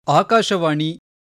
ಆಕಾಶವಾಣಿ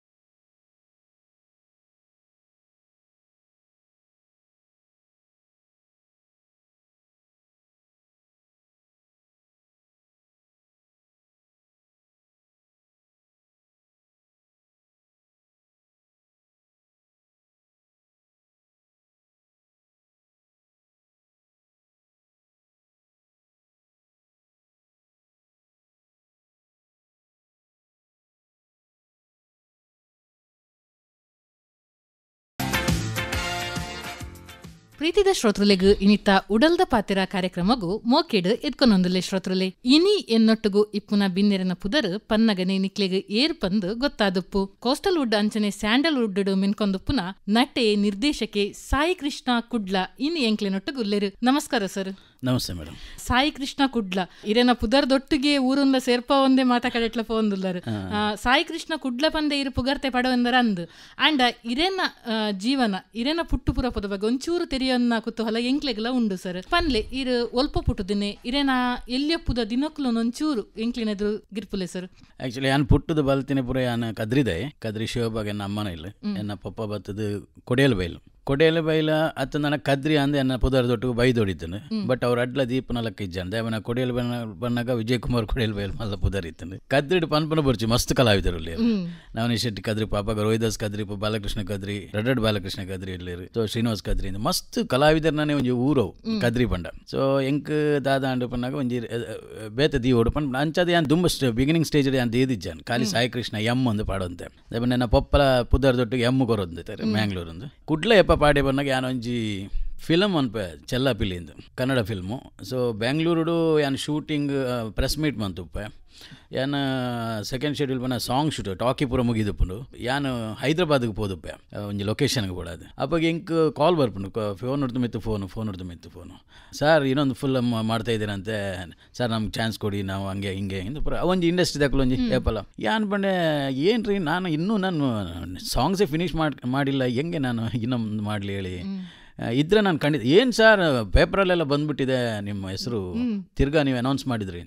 ಪ್ರೀತಿದ ಶ್ರೋತೃಲೆಗು ಇನಿತ ಉಡಲ್ದ ಪಾತಿರ ಕಾರ್ಯಕ್ರಮಗು ಮೋಕೆಡ್ ಎದ್ಕೊನೊಂದುಲ್ಲೆ ಶ್ರೋತೃಲೆ ಇನಿ ಎನ್ನೊಟ್ಟುಗು ಇಪ್ಪುನ ಬಿನ್ನೆರನ ಪುದರ್ ಪನ್ನಗನೆ ನಿಕ್ಲೆಗ್ ಏರ್ ಪಂದ್ ಗೊತ್ತಾದುಪ್ಪು. ಕೋಸ್ಟಲ್ ವುಡ್ ಅಂಚನೆ ಸ್ಯಾಂಡಲ್ ವುಡ್ ಮಿನ್ಕೊಂದುಪ್ಪುನ ನಟೆ ನಿರ್ದೇಶಕೆ ಸಾಯಿ ಕೃಷ್ಣ ಕುಡ್ಲ ಇನಿ ಎಂಕ್ಲೆನೊಟ್ಟುಗು ಉಲ್ಲೆರು. ನಮಸ್ಕಾರ ಸರ್. ನಮಸ್ತೆ ಮೇಡಮ್. ಸಾಯಿ ಕೃಷ್ಣ ಕುಡ್ಲ ಇರೇನ ಪುದರ್ದೊಟ್ಟಿಗೆ ಊರುಂದ ಸೇರ್ಪ ಒಂದೇ ಮಾತಾಕಡೆಟ್ಲ ಪೋಂದುಲ್ಲರು. ಸಾಯಿ ಕೃಷ್ಣ ಕುಡ್ಲ ಪಂದೆ ಇರು ಪುಗರ್ತೆ ಪಡವಂದರ ಅಂದ್ ಅಂಡ್ ಇರೇನ ಜೀವನ ಇರೇನ ಪುಟ್ಟು ಪುರಪದ ಬಗ್ಗೆ ಒಂಚೂರು ತೆರಿಯನ್ನ ಕುತೂಹಲ ಎಂಕ್ಲೆಗ್ಲ ಉಂಡು ಸರ್. ಪನ್ಲೆ ಇರು ಒಲ್ಪ ಪುಟ್ಟುದಿನೇ ಇರೇನ ಎಲ್ಯಪ್ಪುದ ದಿನಕ್ಲು ಒಂಚೂರು ಎಂಕ್ಲಿನೆದ್ರು ಗಿರ್ಪುಲೆ ಸರ್. ಆಕ್ಚುಲಿ ಯಾನ್ ಪುಟ್ಟದ ಬಲ್ತಿನ ಪುರ ಯಾನ್ ಕದ್ರಿದೆ ಕದ್ರಿ ಶಿವಬಾಗ ಎನ್ನ ಅಮ್ಮನ ಇಲ್ಲ ಎನ್ನ ಪಪ್ಪ ಬತ್ತದು ಕೊಡೇಲು ಬೈಲು ಕೊಡೇಲು ಬೈಲ ಅತ್ತ ನನ್ನ ಕದ್ರಿ ಅಂದೆ ಎನ್ನ ಪುದರ್ದೊಟ್ಟು ಬೈದೊಡಿತನು. ಬಟ್ ಅವ್ರ ಅಡ್ಲ ದೀಪನಲಕ್ಕ ಇಜ್ಜಂದ ಅವನ ಕೊಡೇಲು ಬಣ್ಣಗ ವಿಜಯ್ ಕುಮಾರ್ ಕೊಡೇಲು ಬೈಲ್ ಮಲ್ಲ ಪುದರ್ ಇತ್ತನು. ಕದ್ರಿಡ್ ಪನ್ಪನ ಬರ್ಚಿ ಮಸ್ತ್ ಕಲಾವಿದರು ನವನಿ ಶೆಟ್ಟಿ ಕದ್ರಿ ಪಾಪ ರೋಹಿದಾಸ್ ಕದ್ರಿ ಬಾಲಕೃಷ್ಣ ಕದ್ರಿ ರಡ್ಡಡ್ ಬಾಲಕೃಷ್ಣ ಕದ್ರಿ ಇರ್ಲಿರು. ಸೊ ಶ್ರೀನಿವಾಸ್ ಕದ್ರಿ ಮಸ್ತ್ ಕಲಾವಿದರ್ನೇ ಒಂಜಿ ಊರವು ಕದ್ರಿ ಪಂಡ. ಸೊ ಎಂಕ್ ದಾದ ಅಂಡು ಪನ್ನಾಗ ಒಂಜಿ ಬೇತ ದೀ ಓಡು ಪಂಡ ಅಂಚದ ಯಾನ್ ದುಂಬ ಬಿಗಿನಿಂಗ್ ಸ್ಟೇಜ್ ಯಾನ್ ದೇದಿಜ್ಜಾನ್ ಖಾಲಿ ಸಾಯಿ ಕೃಷ್ಣ ಎಮ್ ಒಂದು ಪಾಡಂತೆ ನನ್ನ ಪಪ್ಪಲ ಪುದರ್ದೊಟ್ಟಿಗೆ ಎಮ್ಮು ಕೊರೊಂದು ಮ್ಯಾಂಗ್ಳೂರ್ ಒಂದು ಕುಡ್ಲ ಎಪ್ಪ ಪಾಡೆ ಬಂದಾಗ ಯಾನೊಂಜಿ ಫಿಲಮ್ ಅನ್ಪ ಚೆಲ್ಲ ಪಿಲಿಂದು ಕನ್ನಡ ಫಿಲ್ಮು. ಸೊ ಬ್ಯಾಂಗ್ಳೂರುಡು ಯಾನ್ ಶೂಟಿಂಗ್ ಪ್ರೆಸ್ ಮೀಟ್ ಮಂತುಪ್ಪ ಯಾನ ಸೆಕೆಂಡ್ ಶೆಡ್ಯೂಲ್ ಬನ್ನ ಸಾಂಗ್ ಶೂಟ್ ಟಾಕಿ ಪೂರ ಮುಗಿದುಪ್ಪುಂಡು ಯಾನು ಹೈದ್ರಾಬಾದ್ಗೆ ಪೋದುಪ್ಪೆ ಒಂಜಿ ಲೊಕೇಶನ್ಗೆ ಕೊಡೋದು. ಅಪ್ಪಾಗ ಇಂಕ್ ಕಾಲ್ ಬರ್ಪುಂಡು ಫೋನ್ ಹೊಡ್ದು ಮಿತ್ತು ಫೋನು ಸರ್ ಇನ್ನೊಂದು ಫುಲ್ ಮಾಡ್ತಾ ಇದ್ದೀರಂತೆ ಸರ್ ನಮ್ಗೆ ಚಾನ್ಸ್ ಕೊಡಿ ನಾವು ಹಂಗೆ ಹಿಂಗೆ ಇಂದು ಪೂರ ಒಂಜಿ ಇಂಡಸ್ಟ್ರಿ ದಾಖಲು ಒಂಜಿ ಏಪಲ್ಲ ಯಾನ್ ಬಂಡೆ ಏನ್ರಿ ನಾನು ಇನ್ನೂ ನಾನು ಸಾಂಗ್ಸೇ ಫಿನಿಷ್ ಮಾಡಿಲ್ಲ ಹೆಂಗೆ ನಾನು ಇನ್ನೊಂದು ಮಾಡಲಿ ಹೇಳಿ ಇದ್ರೆ ನಾನು ಖಂಡಿತ ಏನು ಸರ್ ಪೇಪರಲ್ಲೆಲ್ಲ ಬಂದ್ಬಿಟ್ಟಿದೆ ನಿಮ್ಮ ಹೆಸರು ತಿರ್ಗಾ ನೀವು ಅನೌನ್ಸ್ ಮಾಡಿದ್ರಿ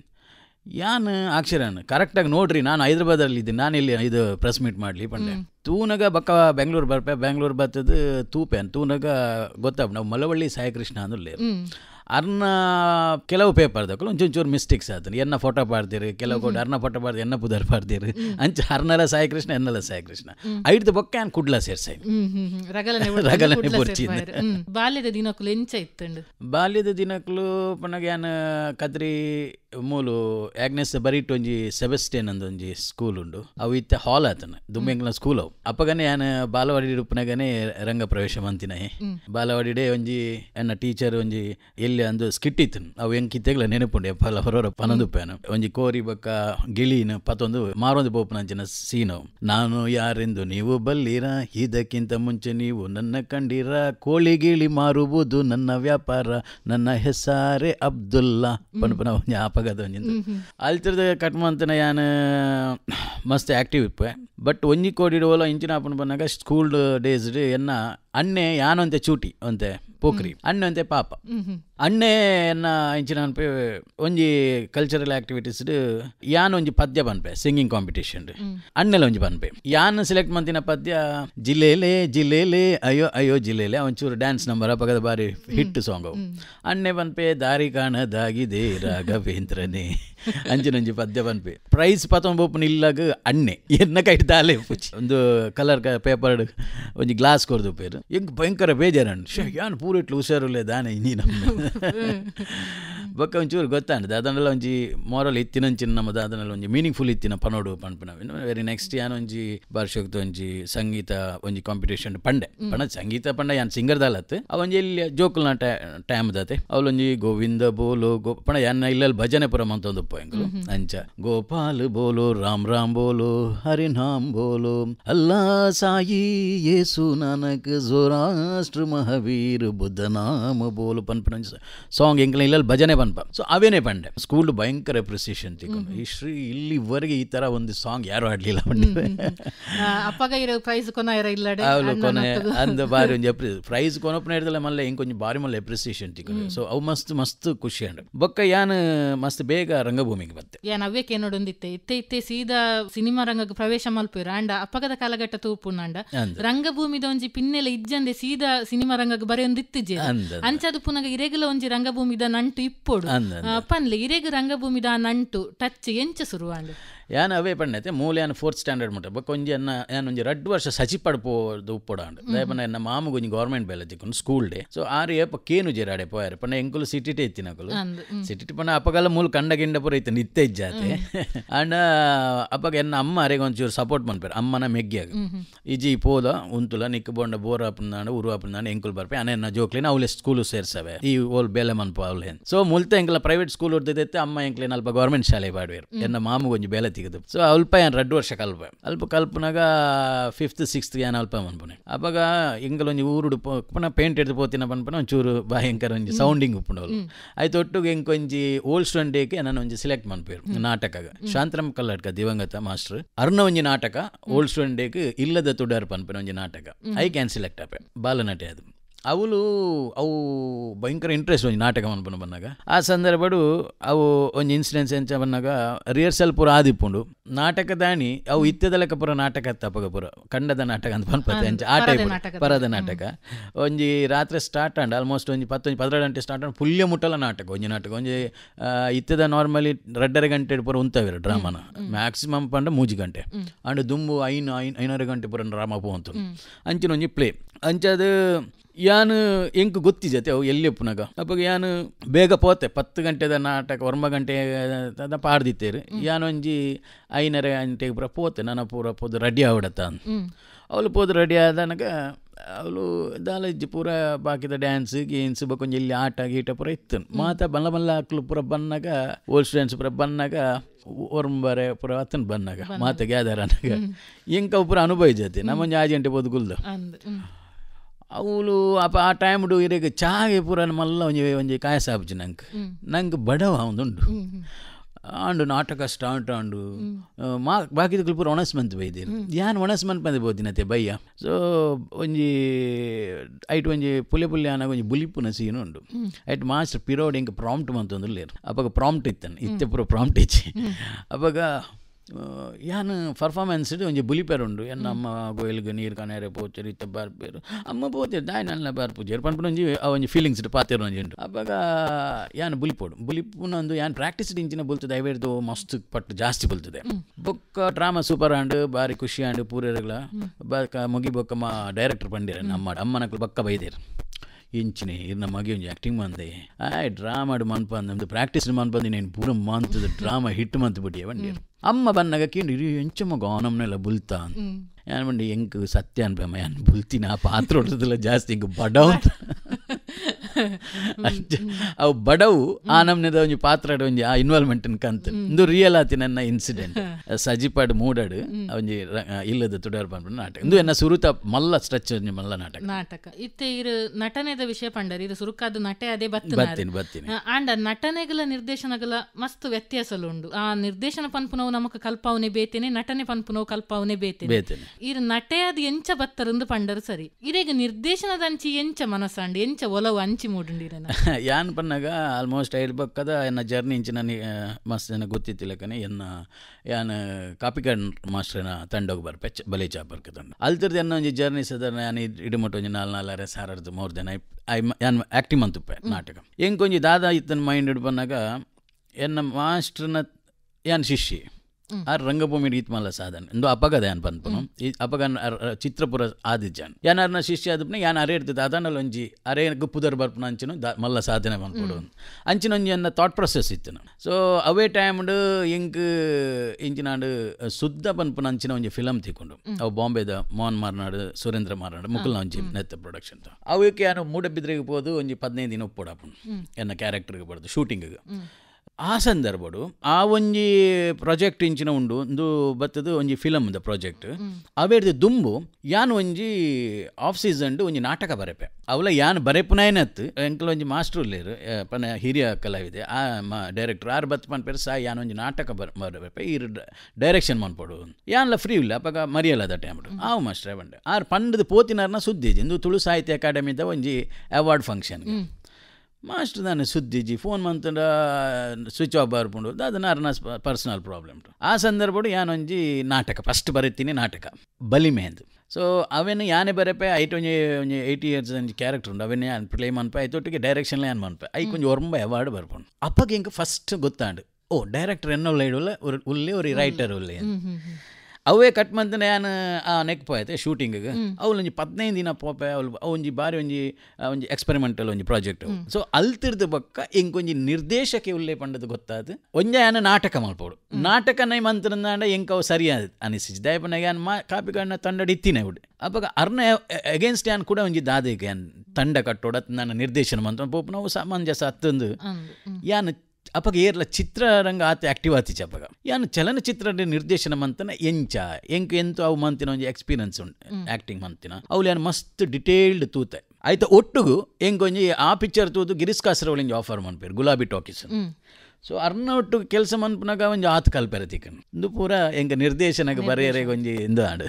ಯಾನು ಅಕ್ಷರನ್ ಕರೆಕ್ಟಾಗಿ ನೋಡ್ರಿ ನಾನು ಹೈದ್ರಾಬಾದಲ್ಲಿ ಇದ್ದೀನಿ ನಾನು ಇಲ್ಲಿ ಇದು ಪ್ರೆಸ್ ಮೀಟ್ ಮಾಡಲಿ ಪಂಡೆ ತೂನಗ ಬಕ್ಕ ಬೆಂಗ್ಳೂರು ಬರ್ಪೆ ಬೆಂಗ್ಳೂರು ಬರ್ತದು ತೂಪೆ ತೂನಗ ಗೊತ್ತಾಗ ನಾವು ಮಲವಳ್ಳಿ ಸಾಯಿ ಕೃಷ್ಣ ಅಂದ್ರೆ ಅರ್ನ ಕೆಲವು ಪೇಪರ್ ದಕ್ಕಲು ಒಂಚೂರು ಮಿಸ್ಟೇಕ್ಸ್ ಆತನು ಎನ್ನ ಫೋಟೋ ಪಾಡ್ತೀರಿ ಕೆಲವು ಕೊಟ್ಟು ಅರ್ನ ಫೋಟೋ ಪಾಡ್ದು ಎನ್ನ ಪುದರ್ ಪಾಡ್ತೀರಿ ಅಂಚ ಅರ್ನಲ ಸಾಯಿ ಕೃಷ್ಣ ಎನ್ನಲ ಸಾಯಿ ಕೃಷ್ಣ ಐಡ್ದು ಬೊಕ್ಕ ಯಾನ್ ಕುಡ್ಲ ಸೇರ್ಸೈ ರಗಲನೆ ಬೊರ್ಚಿಂದ. ಬಾಲ್ಯದ ದಿನಕ್ಕಲು ಎಂಚ ಇತ್ತಂಡು ಬಾಲ್ಯದ ದಿನಕ್ಕಲು ಪನ್ನಗ ಯಾನ್ ಕದ್ರಿ ಮೂಲು ಆಗ್ನೆಸ್ ಬರೀಟ್ ಒಂಜಿ ಸೆಬೆಸ್ಟಿಯನ್ ಅಂದ್ ಒಂಜಿ ಸ್ಕೂಲ್ ಉಂಡು ಅವು ಇತ್ತೆ ಹಾಲ್ ಆತನ ದುಂಬೆಂಗ್ಲ ಸ್ಕೂಲ್ ಅವು ಅಪ್ಪಗನೆ ಯಾನ್ ಬಾಲವಾಡಿ ಉಪ್ಪನಾಗನೆ ರಂಗ ಪ್ರವೇಶ ಮಂತಿನ ಬಾಲವಾಡಿಡೆ ಒಂಜಿ ಎನ್ನ ಟೀಚರ್ ಒಂಜಿ ಎಲ್ಲಿ ಅಂದು ಸ್ಕಿಟ್ ಇತ್ತನು ಅವು ಎಂಕಿತ್ತೆಗ್ಲ ನೆನಪುಂಡು ಎಪ್ಪಲ್ಲ ಹೊರ ಪನದುಪ್ಪೇನು ಒಂಜಿ ಕೋರಿ ಬಕ್ಕ ಗಿಳಿನ ಪತ್ತೊಂದು ಮಾರೊಂದು ಬೋಪನಂಚಿನ ಸೀನು ನಾನು ಯಾರೆಂದು ನೀವು ಬಲ್ಲಿರ ಇದಕ್ಕಿಂತ ಮುಂಚೆ ನೀವು ನನ್ನ ಕಂಡಿರ ಕೋಳಿ ಗಿಳಿ ಮಾರುವುದು ನನ್ನ ವ್ಯಾಪಾರ ನನ್ನ ಹೆಸಾರೆ ಅಬ್ದುಲ್ಲಾ ಪನ್ಪನ ಒಂಜಿ ಆಪಗದ ಒಂಜಿಂದು ಅಲ್ತಿರ್ದ ಕಟ್ಮಂತನ ಯಾನ್ ಮಸ್ತ್ ಆಕ್ಟಿವ್ ಇಪ್ಪೆ. ಬಟ್ ಒಂಜಿ ಕೋಡಿಡುವಲ್ಲ ಇಂಚಿನ ಆಪಣ ಬಂದಾಗ ಸ್ಕೂಲ್ ಡೇಸ್ ಎನ್ನ ಅಣ್ಣೆ ಯಾನೊಂತೆ ಚೂಟಿ ಒಂತೆ ಪೋಖ್ರಿ ಅಣ್ಣೆ ಅಂತೆ ಪಾಪ ಅಣ್ಣೆ ಎನ್ನ ಇಂಚಿನ ಅನ್ಪೆ ಒಂಜಿ ಕಲ್ಚರಲ್ ಆಕ್ಟಿವಿಟೀಸ್ ಯಾನ್ ಒಂಜಿ ಪದ್ಯ ಬನ್ಪೆ ಸಿಂಗಿಂಗ್ ಕಾಂಪಿಟೇಷನ್ ಅಣ್ಣೆಲ್ಲ ಒಂಜಿ ಬನ್ಪೆ ಯಾನ್ ಸೆಲೆಕ್ಟ್ ಮಂತಿನ ಪದ್ಯ ಜಿಲ್ಲೆಲೆ ಜಿಲ್ಲೆಲೆ ಅಯ್ಯೋ ಅಯ್ಯೋ ಜಿಲ್ಲೆಲೆ ಒಂಚೂರು ಡ್ಯಾನ್ಸ್ ನಂಬರ್ ಅಪಗದ ಬಾರಿ ಹಿಟ್ ಸಾಂಗ್ ಅವು ಅಣ್ಣೆ ಬನ್ಪೆ ದಾರಿ ಕಾಣದಾಗಿದೆ ರಾಘವೇಂದ್ರನೇ ಅಂಚಿನೊಂಜಿ ಪದ್ಯ ಬನ್ಪೆ ಪ್ರೈಸ್ ಪತ್ತೊಂಬೊಪ್ಪನ ಇಲ್ಲಾಗ ಅಣ್ಣೆ ಎನ್ನ ಕೈಟ್ ದಾಲೆ ಒಂದು ಕಲರ್ ಪೇಪರ್ ಒಂಜಿ ಗ್ಲಾಸ್ ಕೊರ್ದು ಪೇರು ಎಂಗ್ ಭಯಂಕರ ಬೇಜಾರಣ್ಣ ಯಾನ್ ಪೂರ ಇಟ್ಲು ಹುಷಾರುಲ್ಲೇ ದಾನೆ ನೀ ನಮ್ಮ ಬೊಕ್ಕ ಒಂಚೂರು ಗೊತ್ತಾಂಡ್ ಅದನ್ನೆಲ್ಲ ಒಂಜಿ ಮಾರಲ್ ಇತ್ತಿನಂಚಿನ ನಮ್ಮದು ಅದನ್ನೆಲ್ಲ ಒಂಜಿ ಮೀನಿಂಗ್ಫುಲ್ ಇತ್ತಿನ ಪನೋಡು ಪನ್ಪನ ವೆರಿ ನೆಕ್ಸ್ಟ್ ಯಾನ್ ಒಂಜಿ ಬಾರ್ಷಕ್ತು ಒಂಜಿ ಸಂಗೀತ ಒಂಜಿ ಕಾಂಪಿಟೇಷನ್ ಪಂಡೆ ಪಂಡ ಸಂಗೀತ ಪಂಡ ಯಾನ್ ಸಿಂಗರ್ ದಾಲತ್ ಅವೊಂಜಿ ಇಲ್ಲಿ ಜೋಕುಲ್ನ ಟೈಮ್ ದಾತೆ ಅವಳೊಂಜಿ ಗೋವಿಂದ ಬೋಲು ಪಂಡ ಯಾನ ಇಲ್ಲಲ್ಲಿ ಭಜನೆ ಪುರ ಮಂತೊಂದು ಪೋಯಂಗಳು ಅಂಚ ಗೋಪಾಲ್ ಬೋಲು ರಾಮ್ ರಾಮ್ ಬೋಲು ಹರಿನಾಮ್ ಬೋಲು ಅಲ್ಲಾ ಸಾಯಿ ಯೇಸು ನಾನಕ್ ಜೋರಾಷ್ಟ್ರ ಮಹಾವೀರ್ ಬುದ್ಧ ನಾಮ ಬೋಲು ಪನ್ಪನ ಸಾಂಗ್ ಎಂಕ್ಲ ಇಲ್ಲಲ್ಲಿ ಭಜನೆ ಬನ್ಪೆ ಪನ್ಪ. ಸೊ ಅವೇನೇ ಪಂಡೆ ಸ್ಕೂಲ್ ಭಯಂಕರ ಅಪ್ರಿಸಿಯೇಷನ್ ತಿಕ್ಕೊಂಡು ಹಿಸ್ಟ್ರಿ ಇಲ್ಲಿವರೆಗೆ ಈ ತರ ಒಂದು ಸಾಂಗ್ ಯಾರು ಆಡ್ಲಿಲ್ಲ ಅಪ್ಪಗ ಪ್ರೈಸ್ ಅವಳು ಕೊನೆ ಅಂದ ಬಾರಿ ಒಂಜಿ ಪ್ರೈಸ್ ಕೊನಪ್ಪನ ಹಿಡ್ದಲ್ಲ ಮಲ್ಲ ಹೆಂಗೆ ಕೊಂಚ ಬಾರಿ ಮಲ್ಲ ಅಪ್ರಿಸಿಯೇಷನ್ ತಿಕ್ಕೊಂಡು. ಸೊ ಅವು ಮಸ್ತ್ ಮಸ್ತ್ ಖುಷಿ ಅಂಡ್ ಬೊಕ್ಕ ಯಾನ್ ಮಸ್ತ್ ಬೇಗ ರಂಗಭೂಮಿಗೆ ಬತ್ತೆ. ಯಾನ್ ಅವ್ಯಕ್ಕೆ ನೋಡೊಂದಿತ್ತೆ ಇತ್ತೆ ಸೀದಾ ಸಿನಿಮಾ ರಂಗಕ್ಕೆ ಪ್ರವೇಶ ಮಲ್ಪೇರು ಅಂಡ ಅಪ್ಪಗದ ಕಾಲಘಟ್ಟ ತೂಪುಂಡ ರಂಗಭೂಮಿದ ಒಂಜಿ ಪಿನ್ನೆಲ ಇಜ್ಜಂದೆ ಸೀದಾ ಸಿನಿಮಾ ರಂಗಕ್ಕೆ ಬರೆಯೊಂದಿತ್ತಿಜ್ಜೆ ಅಂಚದು ಪುನಗ ಇರೆಗಲ ಒಂಜಿ ರಂಗಭೂಮಿದ ನಂಟು ಇಪ್ಪೊಡು ಪನ್ಲೆ ಇರೆಗ ರಂಗಭೂಮಿದ ನಂಟು ಟಚ್ ಎಂಚ ಶುರುವಾಂಡು ಯಾನ್ ಅವೇ ಪಣ್ಣೈತೆ ಮೂಲ ಯಾನ್ 4th ಸ್ಟ್ಯಾಂಡರ್ಡ್ ಮುಟ್ಟ ಬೊಕ್ಕ ಒಂಜಿ ಅನ್ನ ಯಾನ್ ಒಂಜಿ 2 ವರ್ಷ ಸಚಿಪಡ್ಪೋದು ಉಪ್ಪೊಡಾಂಡು ದಯಪನ ಎನ್ನ ಮಾಮಗ ಒಂಜಿ ಗೌರ್ಮೆಂಟ್ ಬೇಲೆ ತಿಕ್ಕೊಂಡು ಸ್ಕೂಲ್ ಡೇ. ಸೊ ಆರು ಏಪ ಕೇನು ಜೇರಾಡೆ ಪೋಯಾರೆ ಪಣ್ಣ ಎಂಕುಲು ಸಿಟಿಟೇ ಇತ್ತಿನಕುಲು ಸಿಟಿ ಪಣ್ಣ ಅಪ್ಪಗಲ್ಲ ಮೂಲ ಕಂಡ ಗಿಂಡ ಪುರ ಇತ್ತು ನಿತ್ಯ ಇಜ್ಜಾತೆ ಅಂಡ ಅಪ್ಪಗ ಎನ್ನ ಅಮ್ಮ ಅರೆಗೆ ಒಂಚೂರು ಸಪೋರ್ಟ್ ಮನ್ಪೇರು ಅಮ್ಮನ ಮೆಗ್ಗಿಯಾಗ ಇಜಿ ಪೋದ ಉಂತುಲ ನಿಕ್ಕ ಬೋಂಡ ಬೋರ್ ಆಪಂದಾಂಡ ಉರು ಆಪಂದಾಂಡ ಎಂಕುಲು ಬರ್ಪೆ ಅನ್ನ ಜೋಕ್ಲಿನ ಅವಳೆ ಸ್ಕೂಲು ಸೇರ್ಸವೆ ಈ ಓಲ್ ಬೇಲೆ ಮನ್ಪ ಅವಳೆ. ಸೊ ಮುಲ್ತ ಎಂಕಲ ಪ್ರೈವೇಟ್ ಸ್ಕೂಲ್ ಉಡ್ದೈತೆ ಅಮ್ಮ ಎಂಕ್ಲೇನ ಅಲ್ಪ ಗೌರ್ಮೆಂಟ್ ಶಾಲೆ ಬಾಡ್ವೇರು ಎನ್ನ ಮಾಮಗ ಒಂಜಿ ಬೇಲೆ ತೆಗೆದು. ಸೊ ಅಲ್ಪ ಏನು 2 ವರ್ಷ ಅಲ್ಪ ಕಲ್ಪನಾಗ 5th 6th ಏನು ಅಲ್ಪ ಮನ್ಪುನೆ ಅವಾಗ ಎಂಗಲೊಂಜಿ ಊರುಡು ಪುನಃ ಪೇಂಟ್ ಎಡ್ದು ಪೋತಿನ ಪನ್ಪನ ಒಂಚೂರು ಭಯಂಕರ ಒಂಜಿ ಸೌಂಡಿಂಗ್ ಉಪ್ಪುಂಡವಳು ಆಯ್ತು ಒಟ್ಟಿಗೆ ಎಂಕೊಂಜಿ ಓಲ್ಡ್ ಸ್ಟೂಡೆಂಟ್ ಡೇಗೆ ನಾನು ಒಂಜಿ ಸೆಲೆಕ್ಟ್ ಮನ್ಪೇರು ನಾಟಕ ಶಾಂತರಾಮ್ ಕಲ್ಲಡ್ಕ ದಿವಂಗತ ಮಾಸ್ಟರ್ ಅರ್ನ ಒಂಜಿ ನಾಟಕ ಓಲ್ಡ್ ಸ್ಟೂಡೆಂಟ್ ಡೇಗೆ ಇಲ್ಲದ ತುಡಾರ್ ಪನ್ಪನ ಒಂಜಿ ನಾಟಕ ಐ ಕ್ಯಾನ್ ಸೆಲೆಕ್ಟ್ ಆಪೆ ಬಾಲನಟೆ ಅದು ಅವಳು ಅವು ಭಯಂಕರ ಇಂಟ್ರೆಸ್ಟ್ ಒಂಜಿ ನಾಟಕ ಮನ್ಪನ ಬಂದಾಗ ಆ ಸಂದರ್ಭಡು ಅವು ಒಂಜಿ ಇನ್ಸಿಡೆನ್ಸ್ ಎಂಚ ಬಂದಾಗ ರಿಹರ್ಸಲ್ ಪೂರ ಆದಿಪ್ಪುಂಡು ನಾಟಕ ದಾಣಿ ಅವು ಇತ್ಯದ ಲೆಕ್ಕ ಪೂರ ನಾಟಕ ತಪ್ಪಗ ಪೂರ ಕಂಡದ ನಾಟಕ ಅಂತ ಪನ್ಪತ್ತೆ ಅಂಚ ಆ ಟೈಪ್ ಪರದ ನಾಟಕ ಒಂಜಿ ರಾತ್ರಿ ಸ್ಟಾರ್ಟ್ ಆಂಡ್ ಆಲ್ಮೋಸ್ಟ್ ಒಂಜಿ 12 ಗಂಟೆ ಸ್ಟಾರ್ಟ್ ಆಂಡ್ ಪುಲ್ಯ ಮುಟ್ಟಲ ನಾಟಕ ಒಂಜಿ ಇತ್ಯದ ನಾರ್ಮಲಿ 2.5 ಗಂಟೆ ಪೂರ ಉಂತವೇರು ಡ್ರಾಮಾನ ಮ್ಯಾಕ್ಸಿಮಮ್ ಪಂಡ 3 ಗಂಟೆ ಅಂಡ್ ದುಂಬು 5.5 ಗಂಟೆ ಪೂರ ಡ್ರಾಮಾ ಪೋಂತು ಅಂಚಿನ ಒಂಜಿ ಪ್ಲೇ ಅಂಚದು ಯಾನು ಎಂಕು ಗೊತ್ತಿಜತೆ ಅವು ಎಲ್ಲಿ ಪುನಗ ಅಪ್ಪಾಗ ಯಾನು ಬೇಗ ಪೋತೆ 10 ಗಂಟೆದ ನಾಟಕ 1 ಗಂಟೆ ಪಾಡ್ದಿತ್ತೇರು ಯಾನೊಂಜಿ 5:30 ಗಂಟೆಗೆ ಪೂರ ಪೋತೆ ನಾನು ಪೂರ ಪೋದು ರೆಡಿ ಆವಿಡತ್ತ ಅವಳು ಪೋದು ರೆಡಿ ಆದನಗ ಅವಳು ದಾಲಜ್ಜಿ ಪೂರ ಬಾಕಿದ ಡ್ಯಾನ್ಸ್ ಗೇನ್ಸ್ ಬಕೊಂಜಿ ಇಲ್ಲಿ ಆಟ ಗೀಟ ಪೂರ ಇತ್ತು ಮಾತ ಬಲ್ಲ ಬಲ್ಲ ಹಾಕ್ಲು ಪೂರ ಬಂದಾಗ ಓಲ್ಡ್ ಸ್ಟೂಡೆಂಟ್ಸ್ ಪೂರ ಬಂದಾಗ ಒರ್ಂಬರೆ ಪೂರ ಅತ್ತನ ಬಂದಾಗ ಮಾತ ಗ್ಯಾದರ್ ಅನ್ನಾಗ ಎಂಕ ಪೂರ ಅನುಭವ ಜತೆ ನಮ್ಮೊಂಜಿ 5 ಗಂಟೆ ಪೋದು ಗುಲ್ದು ಅವಳು ಅಪ್ಪ ಆ ಟೈಮ್ಡು ಇರೇಗ ಚಾಗೆ ಪೂರ ಮಲ್ಲ ಒಂಜಿ ಕಾಯಸ ಆಪುಜಿ ನಂಗೆ ಬಡವ ಒಂದುಂಡು ಆಂಡು ನಾಟಕ ಸ್ಟಾರ್ಟ್ ಆಂಡು ಬಾಕಿದ ಪೂರ ಒಣಸ್ಮಂತ್ ಬೈದಿರು ಯಾನು ಒಣಸ್ಮಂತ್ ಬಂದು ಬೋದಿನತೆ ಬಯ್ಯ. ಸೊ ಒಂಜಿ ಐಟ್ ಒಂಜಿ ಪುಲ್ಯ ಆನಾಗ ಒಂಜಿ ಬುಲಿಪುನ ಸೀನು ಉಂಡು ಐಟ್ ಮಾಸ್ಟರ್ ಪಿರೋಡ್ ಇಂಕ ಪ್ರಾಂಪ್ಟ್ ಮಂತೊಂದುಲ್ಲೇರು ಅಪ್ಪಾಗ ಪ್ರಾಂಪ್ಟ್ ಇತ್ತನು ಇತ್ತೆ ಪೂರ ಪ್ರಾಂಪ್ಟ್ ಇಚ್ಚಿ ಅಪ್ಪಾಗ ಯಾನು ಪರ್ಫಾರ್ಮೆನ್ಸ್ ಒಂಜಿ ಬುಲಿಪೇರು ಉಂಡು ಎನ್ನ ಅಮ್ಮ ಗೋಯಲ್ಗೆ ನೀರು ಕನೇರೆ ಪೋಚರು ಇತ್ತ ಬರ್ಪೇರು ಅಮ್ಮ ಪೋತಿರು ದಾಯ್ ನನ್ನ ಬರ್ಪುಜೇರು ಪನ್ಪುನ ಒಂಜಿ ಒಂಜಿ ಫೀಲಿಂಗ್ಸ್ ಪಾತಿರು ಒಂಜಿ ಉಂಡು ಅಪ್ಪಾಗ ಯಾನು ಬುಲಿಪೋಡು ಬುಲಿಪುನೊಂದು ಯಾನು ಪ್ರಾಕ್ಟೀಸ್ ಇಂಚಿನ ಬುಲ್ತದೆ ಐವೇರ್ದು ಮಸ್ತ್ ಪಟ್ಟು ಜಾಸ್ತಿ ಬುಲ್ತದೆ ಬೊಕ್ಕ ಡ್ರಾಮಾ ಸೂಪರ್ ಆಂಡು ಬಾರಿ ಖುಷಿ ಆಂಡು ಪೂರಗಳ ಬೊಕ್ಕ ಮುಗಿ ಬೊಕ್ಕ ಮಾ ಡೈರೆಕ್ಟರ್ ಪಂಡಿರ ನಮ್ಮ ಅಮ್ಮನಕ್ಲು ಬೊಕ್ಕ ಬೈದೇರು ಇಂಚಿನಿ ಇನ್ನ ಮಗೆ ಒಂಜಿ ಆ್ಯಕ್ಟಿಂಗ್ ಮಂದೆ ಡ್ರಾಮಾಡು ಮನ್ಪ ನಮ್ದು ಪ್ರಾಕ್ಟೀಸ್ ಮನ್ಪಂದು ನೀನು ಪೂರ ಮಂತದ ಡ್ರಾಮಾ ಹಿಟ್ ಮಂತ್ ಬಿಟ್ಟಿಯ ಬಂದಿರು ಅಮ್ಮ ಬನ್ನಾಗ ಕೇಳಿ ಇರಿ ಎಂಚಮ್ಮ ಗಾನಮ್ನೆಲ್ಲ ಬುಲ್ತಾ ಅಂತ ಯಾನು ಬಂಡಿ ಎಂಕ್ ಸತ್ಯ ಅನ್ಪಮ್ಮ ಯಾನು ಬುಲ್ತೀನಿ ಆ ಪಾತ್ರ ಹೊಡ್ತದಲ್ಲ ಜಾಸ್ತಿ ಇಂಕ ಬಡವ್ ಅವು ಬಡವು ಆ ನಮ್ನೆದ ಒಂಜಿ ಪಾತ್ರ ಒಂಜಿ ಆ ಇನ್ವಾಲ್ವ್ಮೆಂಟ್ ಕಂತ ಇಂದು ರಿಯಲ್ ಆತಿ ನನ್ನ ಇನ್ಸಿಡೆಂಟ್ ಸಜಿಪಾಡು ಮೂಡಾಡು ಒಂಜಿ ಇಲ್ಲದ ತುಡಾರ್ ಪನ್ಪುನ ನಾಟಕ ಇಂದು ಎನ್ನ ಸುರುತ ಮಲ್ಲ ಸ್ಟ್ರೆಚ್ ಒಂಜಿ ಮಲ್ಲ ನಾಟಕ ಇತ್ತೆ ಇರು ನಟನೆದ ವಿಷಯ ಪಂಡರ್ ಇದು ಸುರುಕಾದ ನಟೆ ಅದೇ ಬತ್ತೀನಿ ಆಂಡ ನಟನೆಗಳ ನಿರ್ದೇಶನಗಳ ಮಸ್ತ್ ವ್ಯತ್ಯಾಸಲು ಉಂಡು ಆ ನಿರ್ದೇಶನ ಪನ್ಪುನವು ನಮಕ್ ಕಲ್ಪಾವನೆ ಬೇತೇನೆ ನಟನೆ ಪನ್ಪುನವು ಕಲ್ಪಾವನೆ ಬೇತೇನೆ ಇರು ನಟೆ ಅದು ಎಂಚ ಬತ್ತರಂದು ಪಂಡರು ಸರಿ ಇರೇಗ ನಿರ್ದೇಶನದ ಅಂಚಿ ಎಂಚ ಮನಸ್ಸಾಂಡು ಎಂಚ ಒಲವು ಅಂಚಿ ಮೂಡಿಂಡಿರನ ಯಾನ್ ಪನ್ನಾಗ ಆಲ್ಮೋಸ್ಟ್ ಹೇಳ್ಬೇಕದ ಎನ್ನ ಜರ್ನಿ ಇಂಚಿನ ಮಸ್ತ್ ಜನ ಗೊತ್ತಿತ್ತಿಲ್ಲಕನೆ ಎನ್ನ ಯಾನ್ ಕಾಪಿಕಾಡ್ ಮಾಸ್ಟರ್ನ ತಂಡೋಗಿ ಬರ್ಪೆ ಬಲೆ ಚಾಪರ್ಕ ತಂಡ ಅಲ್ತಿರ್ದು ಎನ್ನ ಒಂಜಿ ಜರ್ನಿ ಸದರ್ನ ಯಾನು ಇಡಮಟ್ಟು ಒಂಜಿ 4 ಸಾರರ್ದು 3 ದಿನ ಯಾನ್ ಆ್ಯಕ್ಟಿಂಗ್ ಅಂತುಪ್ಪೆ ನಾಟಕ ಎಂಕೊಂಜಿ ದಾದಾ ಇತ್ತನ ಮೈಂಡ್ ಇಡ್ ಬಂದಾಗ ಎನ್ನ ಮಾಸ್ಟರ್ನ ಯಾನ್ ಶಿಷ್ಯ ಆ ರಂಗಭೂಮಿ ರೀತಿ ಮಲ್ಲ ಸಾಧನ ಇಂದು ಅಪಗದ ಯಾನ್ ಪನ್ಪನು ಈ ಅಪಗ ಚಿತ್ರಪುರ ಆದಿಜ್ಜಾನ್ ಯಾನರ್ನ ಶಿಷ್ಯ ಆದಪ್ನ ಯಾನ್ ಅರೆ ಇರ್ತದೆ ಅದನ್ನಲ್ಲಿ ಒಂಜಿ ಅರೆ ಪುದರ್ ಬರ್ಪನ ಅಂಚಿನ ಮಲ್ಲ ಸಾಧನೆ ಪನ್ಪಡು ಅಂಚಿನ ಒಂಜಿ ಅನ್ನ ಥಾಟ್ ಪ್ರೊಸೆಸ್ ಇತ್ತು ಸೊ ಅವೇ ಟೈಮ್ಡು ಇಂಕ್ ಇಂಚಿನಾಡು ಸುದ್ದ ಪನ್ಪನ ಅಂಚಿನ ಒಂಜಿ ಫಿಲಮ್ ತಿಕ್ಕೊಂಡು ಅವು ಬಾಂಬೆದ ಮೋಹನ್ ಮಾರ್ನಾಡು ಸುರೇಂದ್ರ ಮಾರ್ನಾಡು ಮುಕುಲ್ನ ಒಂಜಿ ನೆತ್ತ ಪ್ರೊಡಕ್ಷನ್ ಅವಕ್ಕೆ ಯಾನು ಮೂಡಬಿದ್ರೆಗೆ ಹೋದು ಒಂಜಿ 15 ದಿನ ಒಪ್ಪೋಡಪ್ಪನು ಎನ್ನ ಕ್ಯಾರೆಕ್ಟರ್ಗೆ ಬರೋದು ಶೂಟಿಂಗಿಗೆ ಆ ಸಂದರ್ಭಡು ಆ ಒಂಜಿ ಪ್ರಾಜೆಕ್ಟ್ ಇಂಚಿನ ಉಂಡು ಒಂದು ಬತ್ತದು ಒಂಜಿ ಫಿಲಮ್ ದ ಪ್ರಾಜೆಕ್ಟ್ ಅವೇರ್ದು ದುಂಬು ಯಾನ್ ಒಂಜಿ ಆಫ್ ಸೀಸನ್ ಒಂಜಿ ನಾಟಕ ಬರೆಪೆ ಅವಲ ಯಾನ್ ಬರೆಪುನಾಯನತ್ ಎಂಕಲ್ ಒಂಜಿ ಮಾಸ್ಟರ್ ಉಲ್ಲೇರು ಪನ ಹಿರಿಯ ಕಲಾವಿದೆ ಆ ಡೈರೆಕ್ಟರ್ ಆರು ಬತ್ ಪನ್ ಪೆರ್ಸ ಯಾನ್ ಒಂಜಿ ನಾಟಕ ಬರೆಪೆ ಈ ಡೈರೆಕ್ಷನ್ ಮನ್ಪಡು ಯಾನ್ಲ ಫ್ರೀ ಇಲ್ಲ ಅಪ್ಪಾಗ ಮರಿಯಲ್ಲದ ಟೈಮ್ ಆವು ಮಾಸ್ಟರ್ ಬಂಡೆ ಆರು ಪಂಡದ ಪೋತಿನಾರ್ನ ಸುದ್ದಿ ಇಂದು ತುಳು ಸಾಹಿತ್ಯ ಅಕಾಡೆಮಿದ ಒಂಜಿ ಅವಾರ್ಡ್ ಫಂಕ್ಷನ್ ಮಾಸ್ಟರ್ ನಾನು ಸುದ್ದಿಜಿ ಫೋನ್ ಮಂತಂಡ ಸ್ವಿಚ್ ಆಫ್ ಬರ್ಪುಂಡು ಅದು ನಾರ್ನ ಪರ್ಸನಲ್ ಪ್ರಾಬ್ಲಮ್ ಆ ಸಂದರ್ಭಡು ಯಾನೊಂಜಿ ನಾಟಕ ಫಸ್ಟ್ ಬರೀತೀನಿ ನಾಟಕ ಬಲಿಮೆಂದು ಸೊ ಅವೇನು ಯಾನೇ ಬರಪೆ ಐಟ್ ಒಂಜಿ 80 years ಒಂಜಿ ಕ್ಯಾರೆಕ್ಟರ್ ಉಂಡು ಅವೇನು ಯಾನ್ ಪ್ಲೇ ಮನ್ಪೆ ಐತೊಟ್ಟಿಗೆ ಡೈರೆಕ್ಷನ್ಲ ಯಾನ್ ಮನ್ಪೆ ಐಕ್ ಒಂಜಿ ಒರ್ಂಬ ಅವಾರ್ಡ್ ಬರ್ಪುಂಡು ಅಪ್ಪಗೆ ಇಂಕ ಫಸ್ಟ್ ಗೊತ್ತಾಂಡು ಓ ಡೈರೆಕ್ಟರ್ ಎನ್ನೊಲ್ಲ ಇಡುಲ್ಲ ಉಲ್ಲಿ ஒரு ರೈಟರ್ ಉಲ್ಲಿ ಅವೇ ಕಟ್ ಮಂತನ ಯಾನು ಆ ನೆಕ್ ಪೋಯತೆ ಶೂಟಿಂಗಿಗೆ ಅವ್ಲು ಒಂಜಿ 15 ದಿನ ಪೋಪೆ ಅವ್ಲು ಒಂಜಿ ಬಾರಿ ಒಂಜಿ ಎಕ್ಸ್ಪೆರಿಮೆಂಟಲ್ ಒಂಜಿ ಪ್ರಾಜೆಕ್ಟ್ ಸೊ ಅಲ್ತಿರ್ದ ಬೊಕ್ಕ ಇಂಕೊಂಜಿ ನಿರ್ದೇಶಕ್ಕೆ ಉಲ್ಲೆ ಪಂಡದು ಗೊತ್ತಾದು ಒಂಜ ಯಾನ ನಾಟಕ ಮಲ್ಪೋಡು ನಾಟಕನೇ ಮಂತನಂದಾಂಡ ಎಂಕ ಅವು ಸರಿಯಾದ ಅನಿಸಿಜ್ ದಯಪನಾಗ ಯಾನ್ ಕಾಪಿಗಳನ್ನ ತಂಡ ಇತ್ತಿನ ಉಡು ಅಪ್ಪಾಗ ಅರ್ನ ಅಗೇನ್ಸ್ಟ್ ಯಾನ್ ಕೂಡ ಒಂಜಿ ದಾದಿಗೆ ಯಾನ್ ತಂಡ ಕಟ್ಟೋಡ ನನ್ನ ನಿರ್ದೇಶನ ಮಂತ ಪೋಪು ನಾವು ಸಮಂಜಸ ಹತ್ತೊಂದು ಯಾನ್ ಅಪ್ಪಗ ಏರ್ಲ ಚಿತ್ರರಂಗ ಆತ ಆಕ್ಟಿವ್ ಆತಿಚ ಅಪ್ಪಗ ಯಾನು ಚಲನಚಿತ್ರ ನಿರ್ದೇಶನ ಮಂತನ ಎಂತು ಅವು ಮಂತಿನ ಒಂಜಿ ಎಕ್ಸ್ಪೀರಿಯನ್ಸ್ ಉಂಟು ಆ್ಯಕ್ಟಿಂಗ್ ಮಂತಿನ ಅವ್ಲು ಯಾನು ಮಸ್ತ್ ಡಿಟೇಲ್ಡ್ ತೂತೆ ಆಯ್ತು ಒಟ್ಟುಗು ಎಂಗೊಂಜಿ ಆ ಪಿಕ್ಚರ್ ತೂದು ಗಿರೀಶ್ ಕಾಸರವಳಿ ಆಫರ್ ಮನ್ಪೇರು ಗುಲಾಬಿ ಟಾಕೀಸ್ ಸೊ ಅರ್ನ ಒಟ್ಟು ಕೆಲಸ ಮನ್ಪನಾಗ ಒಂಜಿ ಆತ್ ಕಲ್ಪೆರತಿಕನ್ ಇಂದು ಪೂರ ಎಂಕ ನಿರ್ದೇಶನಕ್ಕೆ ಬರೆಯರೆ ಒಂಜಿ ಇಂದು ಆಡು